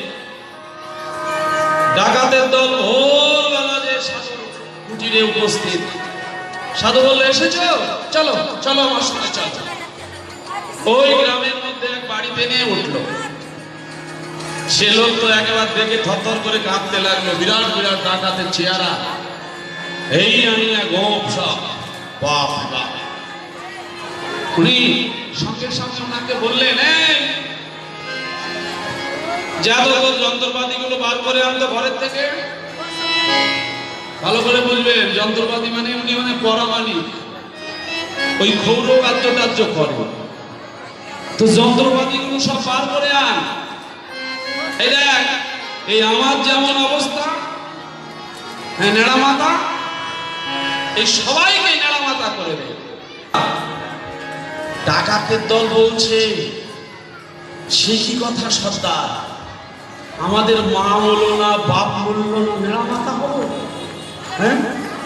ডাকাতের দল ভোরবেলা যে সাধু কুটিরে উপস্থিত। সাধু বললে এসেছো, চলো চলো আমার সঙ্গে চলো। ওই গ্রামের মধ্যে এক বাড়িতে নিয়ে উঠলো। সে লোক তো একেবারে দেখে থরথর করে কাঁপতে লাগলো। বিরাট বিরাট ডাকাতের চেহারা, এই আনিয়া গোপ সব, বাপ বাপ। উনি সঙ্গে সঙ্গে ওনাকে বললেন, যাদব যন্ত্রপাতি গুলো বার করে আনতো ঘরের থেকে। ভালো করে বুঝবেন, যন্ত্রপাতি মানে উনি মানে পরামানি, ওই ক্ষৌর কার্য টার্য করে। তো যন্ত্রপাতি গুলো সব বার করে আন। এই দেখ, এই আমার যেমন অবস্থা, হ্যাঁ নেড়া মাথা, এই সবাইকে নেড়া মাথা করে দেয়। ডাকাতের দল বলছে, সে কি কথা সর্দার, আমাদের মা হলো না, বাপ হলো না, নেড়া মাথা হলো? হ্যাঁ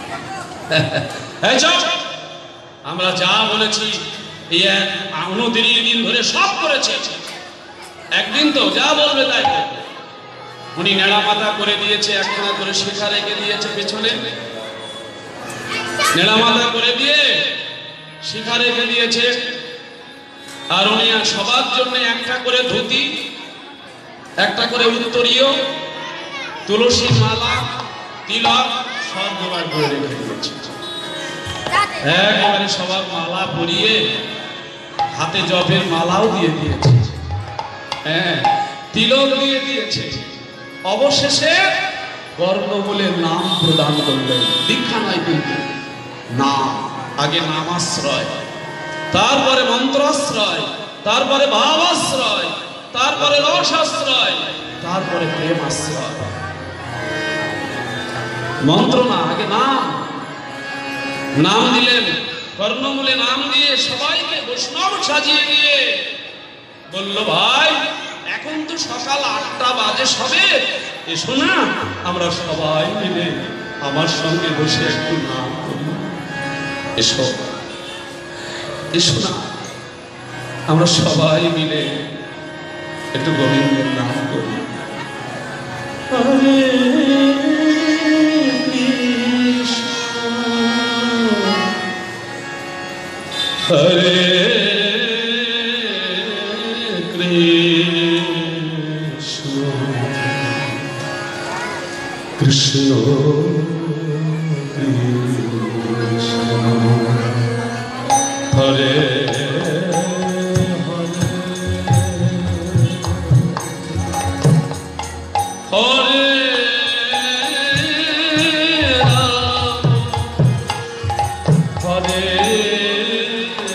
আমরা যা বলেছি এই উনত্রিশ দিন ধরে সব করেছে, একদিন তো যা বলবে তাই করবে। উনি নেড়া মাথা করে দিয়েছে, একখানা করে শিখা রেখে দিয়েছে পেছনে, নেড়া মাথা করে দিয়ে শিখা রেখে দিয়েছে। আর উনি সবার জন্য একটা করে ধুতি, একটা করে উত্তরীয়, তুলসী মালা, তিলক সব জোগাড় করে রেখে দিয়েছে। একেবারে সবার মালা পরিয়ে হাতে জপের মালাও দিয়ে দিয়েছে, হ্যাঁ তিলক দিয়ে দিয়েছে। অবশেষে গর্বমূলের নাম প্রদান করলেন। দীক্ষা নয় কিন্তু নাম, আগে নামাশ্রয়, তারপরে মন্ত্রাশ্রয়, তারপরে ভাবাশ্রয়, তারপরে রসাশ্রয়, তারপরে প্রেমাশ্রয়। মন্ত্র না, আগে নাম। নাম দিলেন, কর্ণমূলে নাম দিয়ে সবাইকে বৈষ্ণব সাজিয়ে দিয়ে বলল, ভাই এখন তো সকাল আটটা বাজে সবে, এসো না আমরা সবাই মিলে আমার সঙ্গে বসে একটু নাম করি। এসো এসো না আমরা সবাই মিলে একটু গোবিন্দের নাম করি। হরে কৃষ্ণ কৃষ্ণ কৃষ্ণ হরে হরে রাম হরে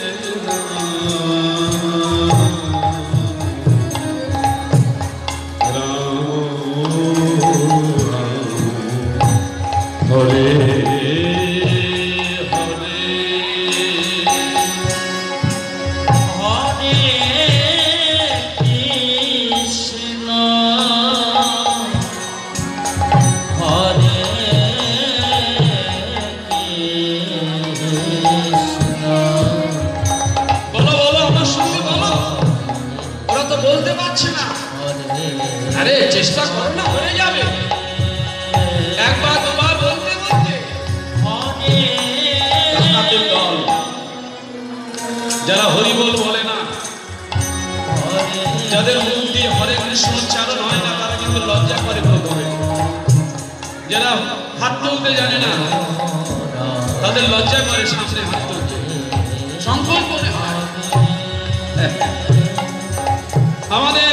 পারছে না। আরে চেষ্টা করো না, হয়ে যাবে। একবার দুবার বলতে বলতে ডাকাতের দল যারা হরিবোল বলে না, যাদের মুখ দিয়ে হরে কৃষ্ণ উচ্চারণ হয় না, তারা কিন্তু লজ্জা করে প্রথমে। যারা হাত তুলতে জানে না, তাদের লজ্জা করে সামনে হাত তুলতে, সংকল্প মনে হয়। আমাদের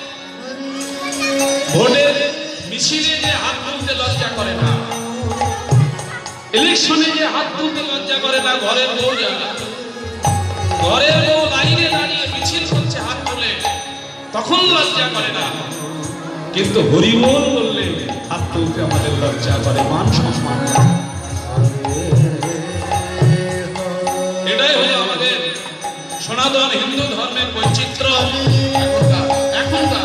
ভোটের মিছিলে যে হাত তুলতে লজ্জা করে না, ইলেকশনে যে হাত তুলতে লজ্জা করে না, ঘরের বউ যারা, ঘরের বউ লাইনে দাঁড়িয়ে মিছিল করছে হাত তুলে, তখন লজ্জা করে না। কিন্তু হরিবোল বললে হাত তুলতে আমাদের লজ্জা করে, মান সম্মান। এটাই হলো আমাদের সনাতন হিন্দু ধর্মের বৈচিত্র্য। এখনকার এখনকার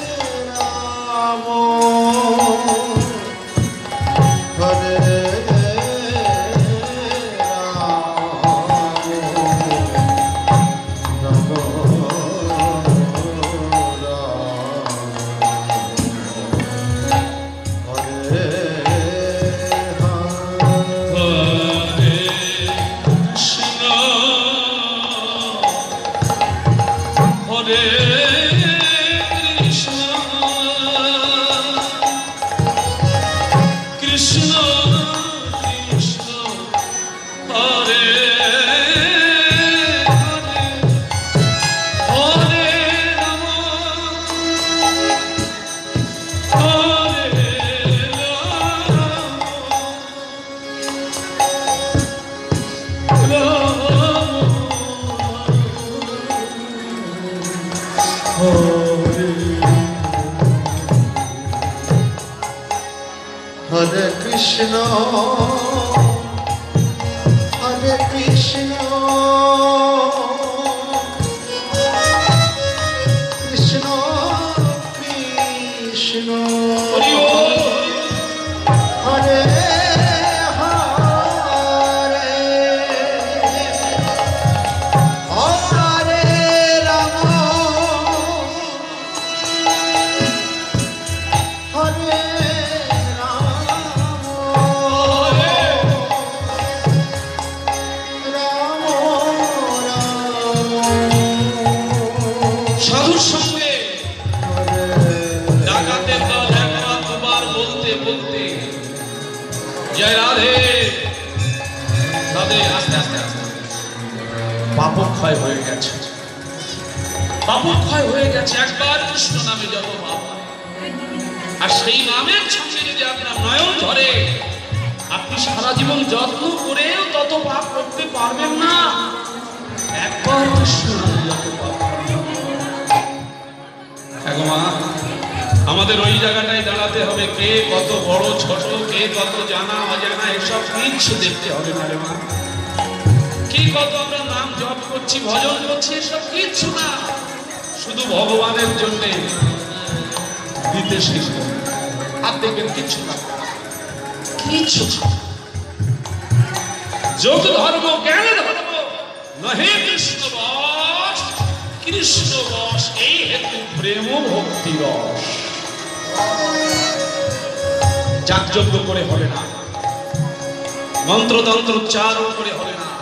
Hare Krishna, Hare Krishna, Krishna Krishna, Hare জয় রাধে রাধে। আস্তে আস্তে আস্তে পাপক্ষয় হয়ে গেছে, পাপক্ষয় হয়ে গেছে। একবার কৃষ্ণ নামে যত পাপ, আর সেই নামের সঙ্গে যদি আপনার নয়ন ধরে, আপনি সারা জীবন যত্ন করেও তত পাপ করতে পারবেন না। একবার কৃষ্ণ নামে যত পাপ। আমাদের ওই জায়গাটায় দাঁড়াতে হবে, কে কত বড় ছোট, কে কত জানা অজানা, এসব কিচ্ছু দেখতে হবে না রে মা। কি কত আমরা নাম জপ করছি, ভজন করছি, এসব কিচ্ছু না। শুধু ভগবানের জন্য দিতে শিখব, আর দেখবেন কিচ্ছু না, কিচ্ছু। যোগ ধর্ম জ্ঞান ধর্ম নহে কৃষ্ণ বশ, কৃষ্ণ বশ এই হেতু প্রেম ভক্তি রস। যাগযজ্ঞ করে হবে না, মন্ত্রতন্ত্র উচ্চারণ করে হবে না,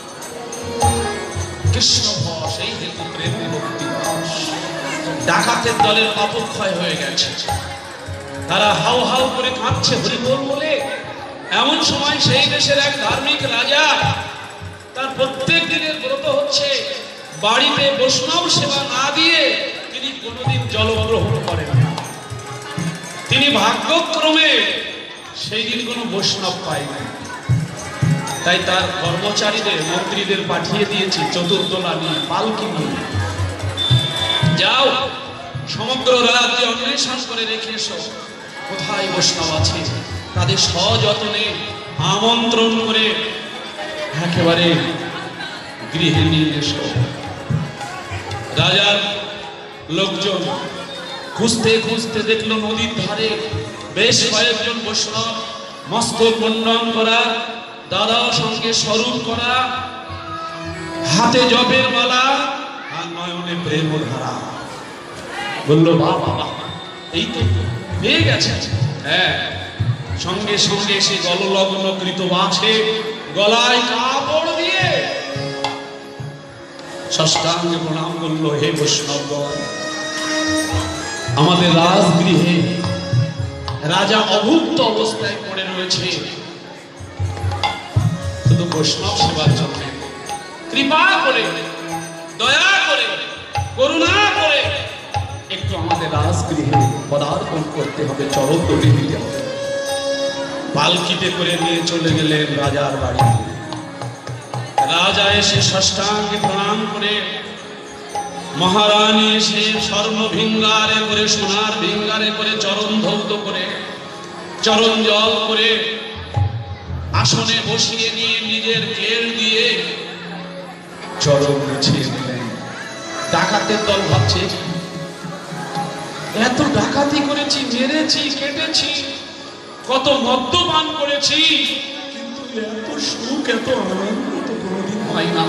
কৃষ্ণ বশ এই হেতু প্রেম ভক্তি রস। ডাকাতের দলের পাপক্ষয় হয়ে গেছে, তারা হাউ হাউ করে কাঁদছে হরিবোল বলে। এমন সময় সেই দেশের এক ধার্মিক রাজা, তার প্রত্যেক দিনের ব্রত হচ্ছে বাড়িতে বৈষ্ণব সেবা না দিয়ে তিনি কোনোদিন জলগ্রহণ করেন না। তিনি ভাগ্যক্রমে সেই দিন কোনো বৈষ্ণব পায়নি, তাই তার কর্মচারীদের মন্ত্রীদের পাঠিয়ে দিয়েছে চতুর্দোলা নিয়ে, পালকি নিয়ে, যাও সমগ্র রাজ্যে অন্বেষণ করে রেখে এসো কোথায় বৈষ্ণব আছে, তাদের সযত্নে আমন্ত্রণ করে একেবারে গৃহে নিয়ে এসো। রাজার লোকজন খুঁজতে খুঁজতে দেখলো নদীর ধারে বেশ কয়েকজন বৈষ্ণব, মস্তক মুন্ডন করা, দাদা সঙ্গে স্বরূপ করা, হাতে জপের মালা আর নয়নে প্রেম ধারা। বললো বাবা এই তো হয়ে গেছে। হ্যাঁ, সঙ্গে সঙ্গে সে গললগ্ন কৃত বাছে গলায় কাপড় দিয়ে ষষ্ঠাঙ্গে প্রণাম করলো, হে বৈষ্ণবগণ, আমাদের রাজগৃহে রাজা অভুক্ত অবস্থায় পড়ে রয়েছে, শুধু বৈষ্ণব সেবার জন্য কৃপা করে দয়া করে করুণা করে একটু আমাদের রাজগৃহে পদার্পণ করতে হবে, চরণ দড়ি দিতে হবে। পালকিতে করে নিয়ে চলে গেলেন রাজার বাড়ি। রাজা এসে ষষ্ঠাঙ্গে প্রণাম করে, মহারানী এসে স্বর্ণ ভিঙ্গারে করে সোনার ভিঙ্গারে করে চরণ ধৌত করে চরণ জল করে আসনে বসিয়ে নিয়ে নিজের কেল দিয়ে চরণ মুছিয়ে নিলেন। ডাকাতের দল ভাবছে এত ডাকাতি করেছি, মেরেছি, কেটেছি, কত মদ্যপান করেছি, কিন্তু এত সুখ এত আনন্দ তো কোনোদিন পাই না।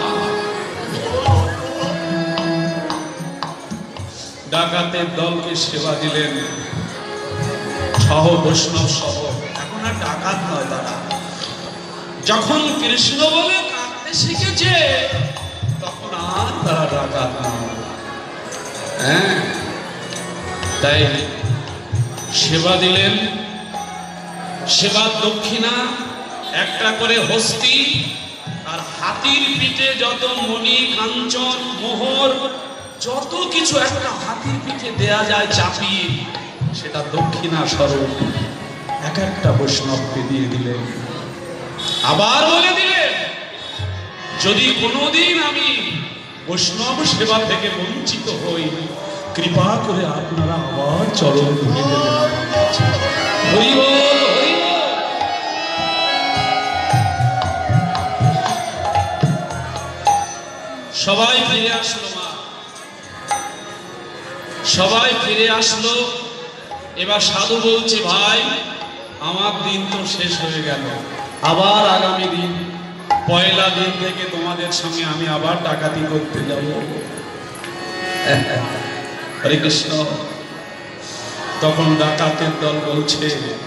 ডাকাতের দলকে সেবা দিলেন সহ বৈষ্ণব সহ। এখন আর ডাকাত নয় তারা, যখন কৃষ্ণ বলে কাঁদতে শিখেছে তখন আর তারা ডাকাত নয়। হ্যাঁ, তাই সেবা দিলেন। সেবার দক্ষিণা একটা করে হস্তি আর হাতির পিঠে যত মণি কাঞ্চন মোহর যত কিছু একটা হাতির পিঠে দেয়া যায় চাপিয়ে, সেটা দক্ষিণা স্বরূপ এক একটা বৈষ্ণবকে দিয়ে দিলেন। আবার বলে দিলেন, যদি কোনোদিন আমি বৈষ্ণব সেবা থেকে বঞ্চিত হই, কৃপা করে আপনারা আবার চরণ ধরে দেবেন। হরি বল, হরি বল। সবাই ফিরে আসলো, মা সবাই ফিরে আসলো। এবার সাধু বলছে, ভাই আমার দিন তো শেষ হয়ে গেল, আবার আগামী দিন পয়লা দিন থেকে তোমাদের সঙ্গে আমি আবার ডাকাতি করতে যাব। হরে কৃষ্ণ। তখন ডাকাতের দল বলছে,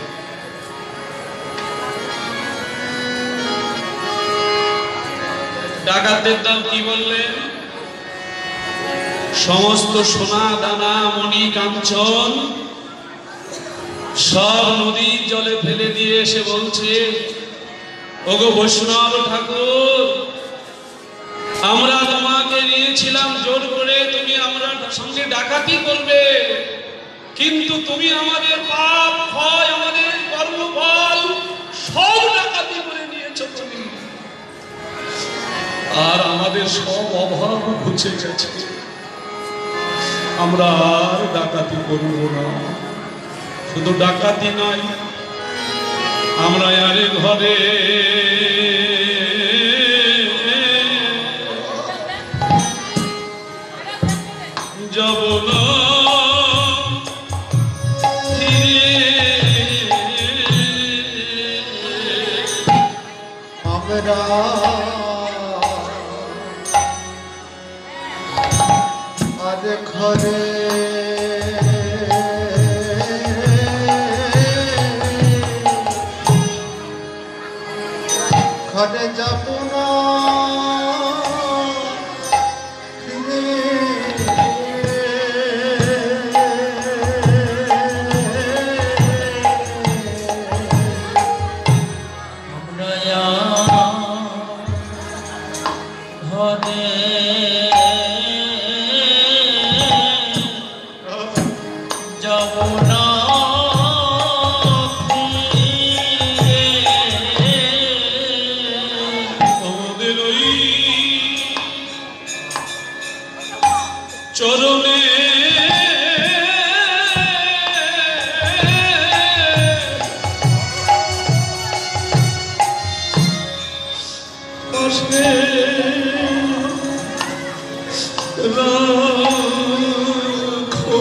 ডাকাতের দল কি বললেন, সমস্ত সোনা দানা মণি কাঞ্চন সব নদীর জলে ফেলে দিয়ে এসে বলছে, ওগো বৈষ্ণব ঠাকুর, আমরা তোমাকে নিয়েছিলাম জোর করে, তুমি আমরা সঙ্গে ডাকাতি করবে, কিন্তু তুমি আমাদের পাপ ক্ষয় আমাদের কর্মফল সব ডাকাতি করে নিয়েছো তুমি, আর আমাদের সব অভাব ঘুচে গেছে, আমরা আর ডাকাতি করব না। শুধু ডাকাতি নয়, আমরা আরে ঘরে যাব না, আমরা আর ঘরে ঘরে যাব না, চরণে বসে রাখো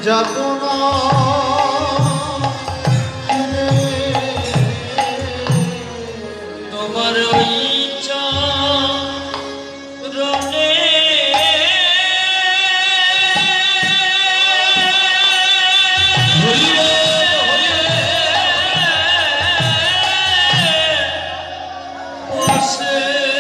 যাব না তোমার ওই চরণে বসে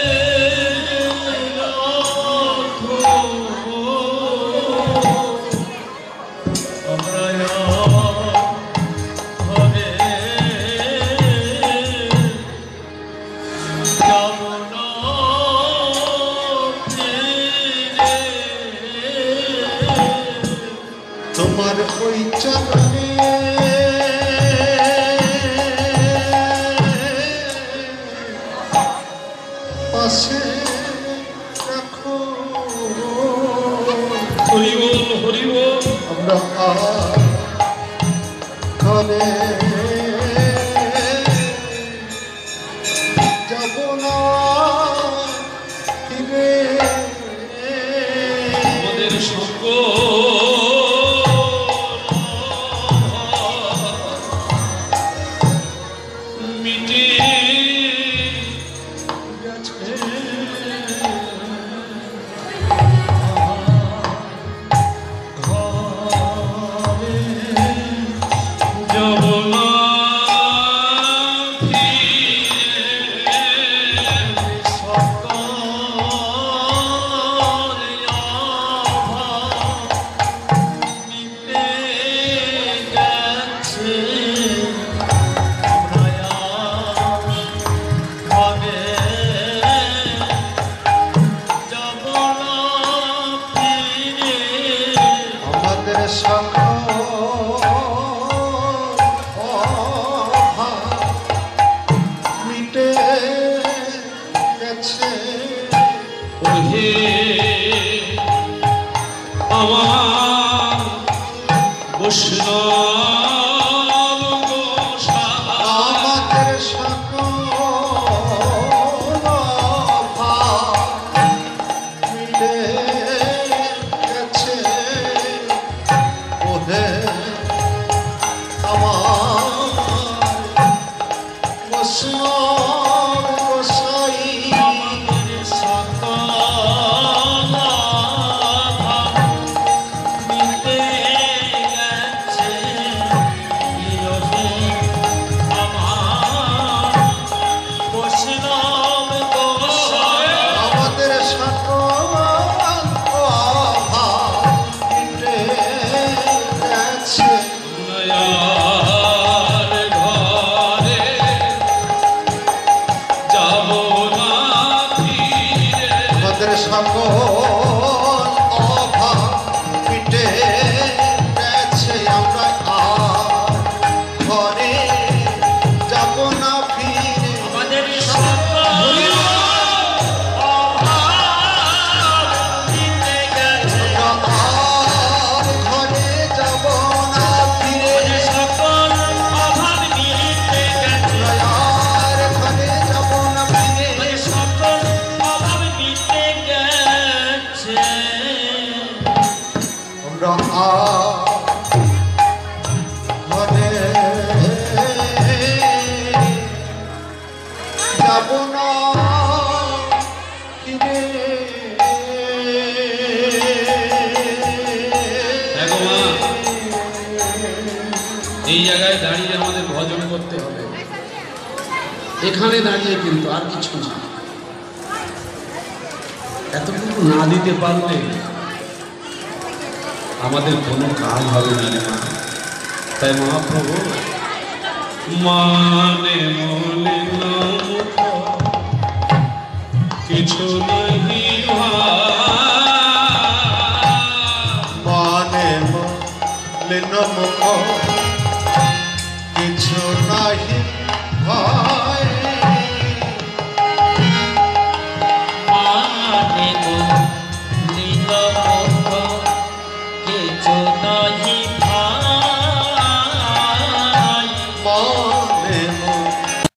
তোমার ওই চরণে পাশে রাখো হরি বল হরি বল আমরা ঘরে যাব না ফিরে আমাদের সঙ্গ মিটে গেছে যাব না আমাদের সকল অভাব মিটে গেছে ওহে আমার বৈষ্ণব গোসাই আমাদের সকল অভাব মিটে গেছে ওহে আমার বৈষ্ণব গোসাই আমাদের সকল মিটে গেছে আমার বৈষ্ণব গোসাই আমাদের সকল অভাব মিটে গেছে নয়ার ঘরে যাব না ফিরে আমাদের সকল অভাব মিটে গেছে আমরা আর ঘরে যাব না ফিরে আমাদের সকল অভাব মিটে গেছে আমরা আর ঘরে যাব না ফিরে আমাদের সকল অভাব মিটে গেছে আর ঘরে যাব না ফিরে আমাদের সকল অভাব মিটে গেছে আমরা আর ঘরে যাব না ফিরে দেখো মা, এই জায়গায় দাঁড়িয়ে আমাদের ভজন করতে হবে। এখানে দাঁড়িয়ে কিন্তু আর কিছু না। এতটুকু না দিতে পারলে আমাদের কোনো কাজ হবে না রে মা। তাই মহাপ্রভু মানে মনে মুখ কিছু নাহি মানে মলিন মুখ কিছু নাহি ভাই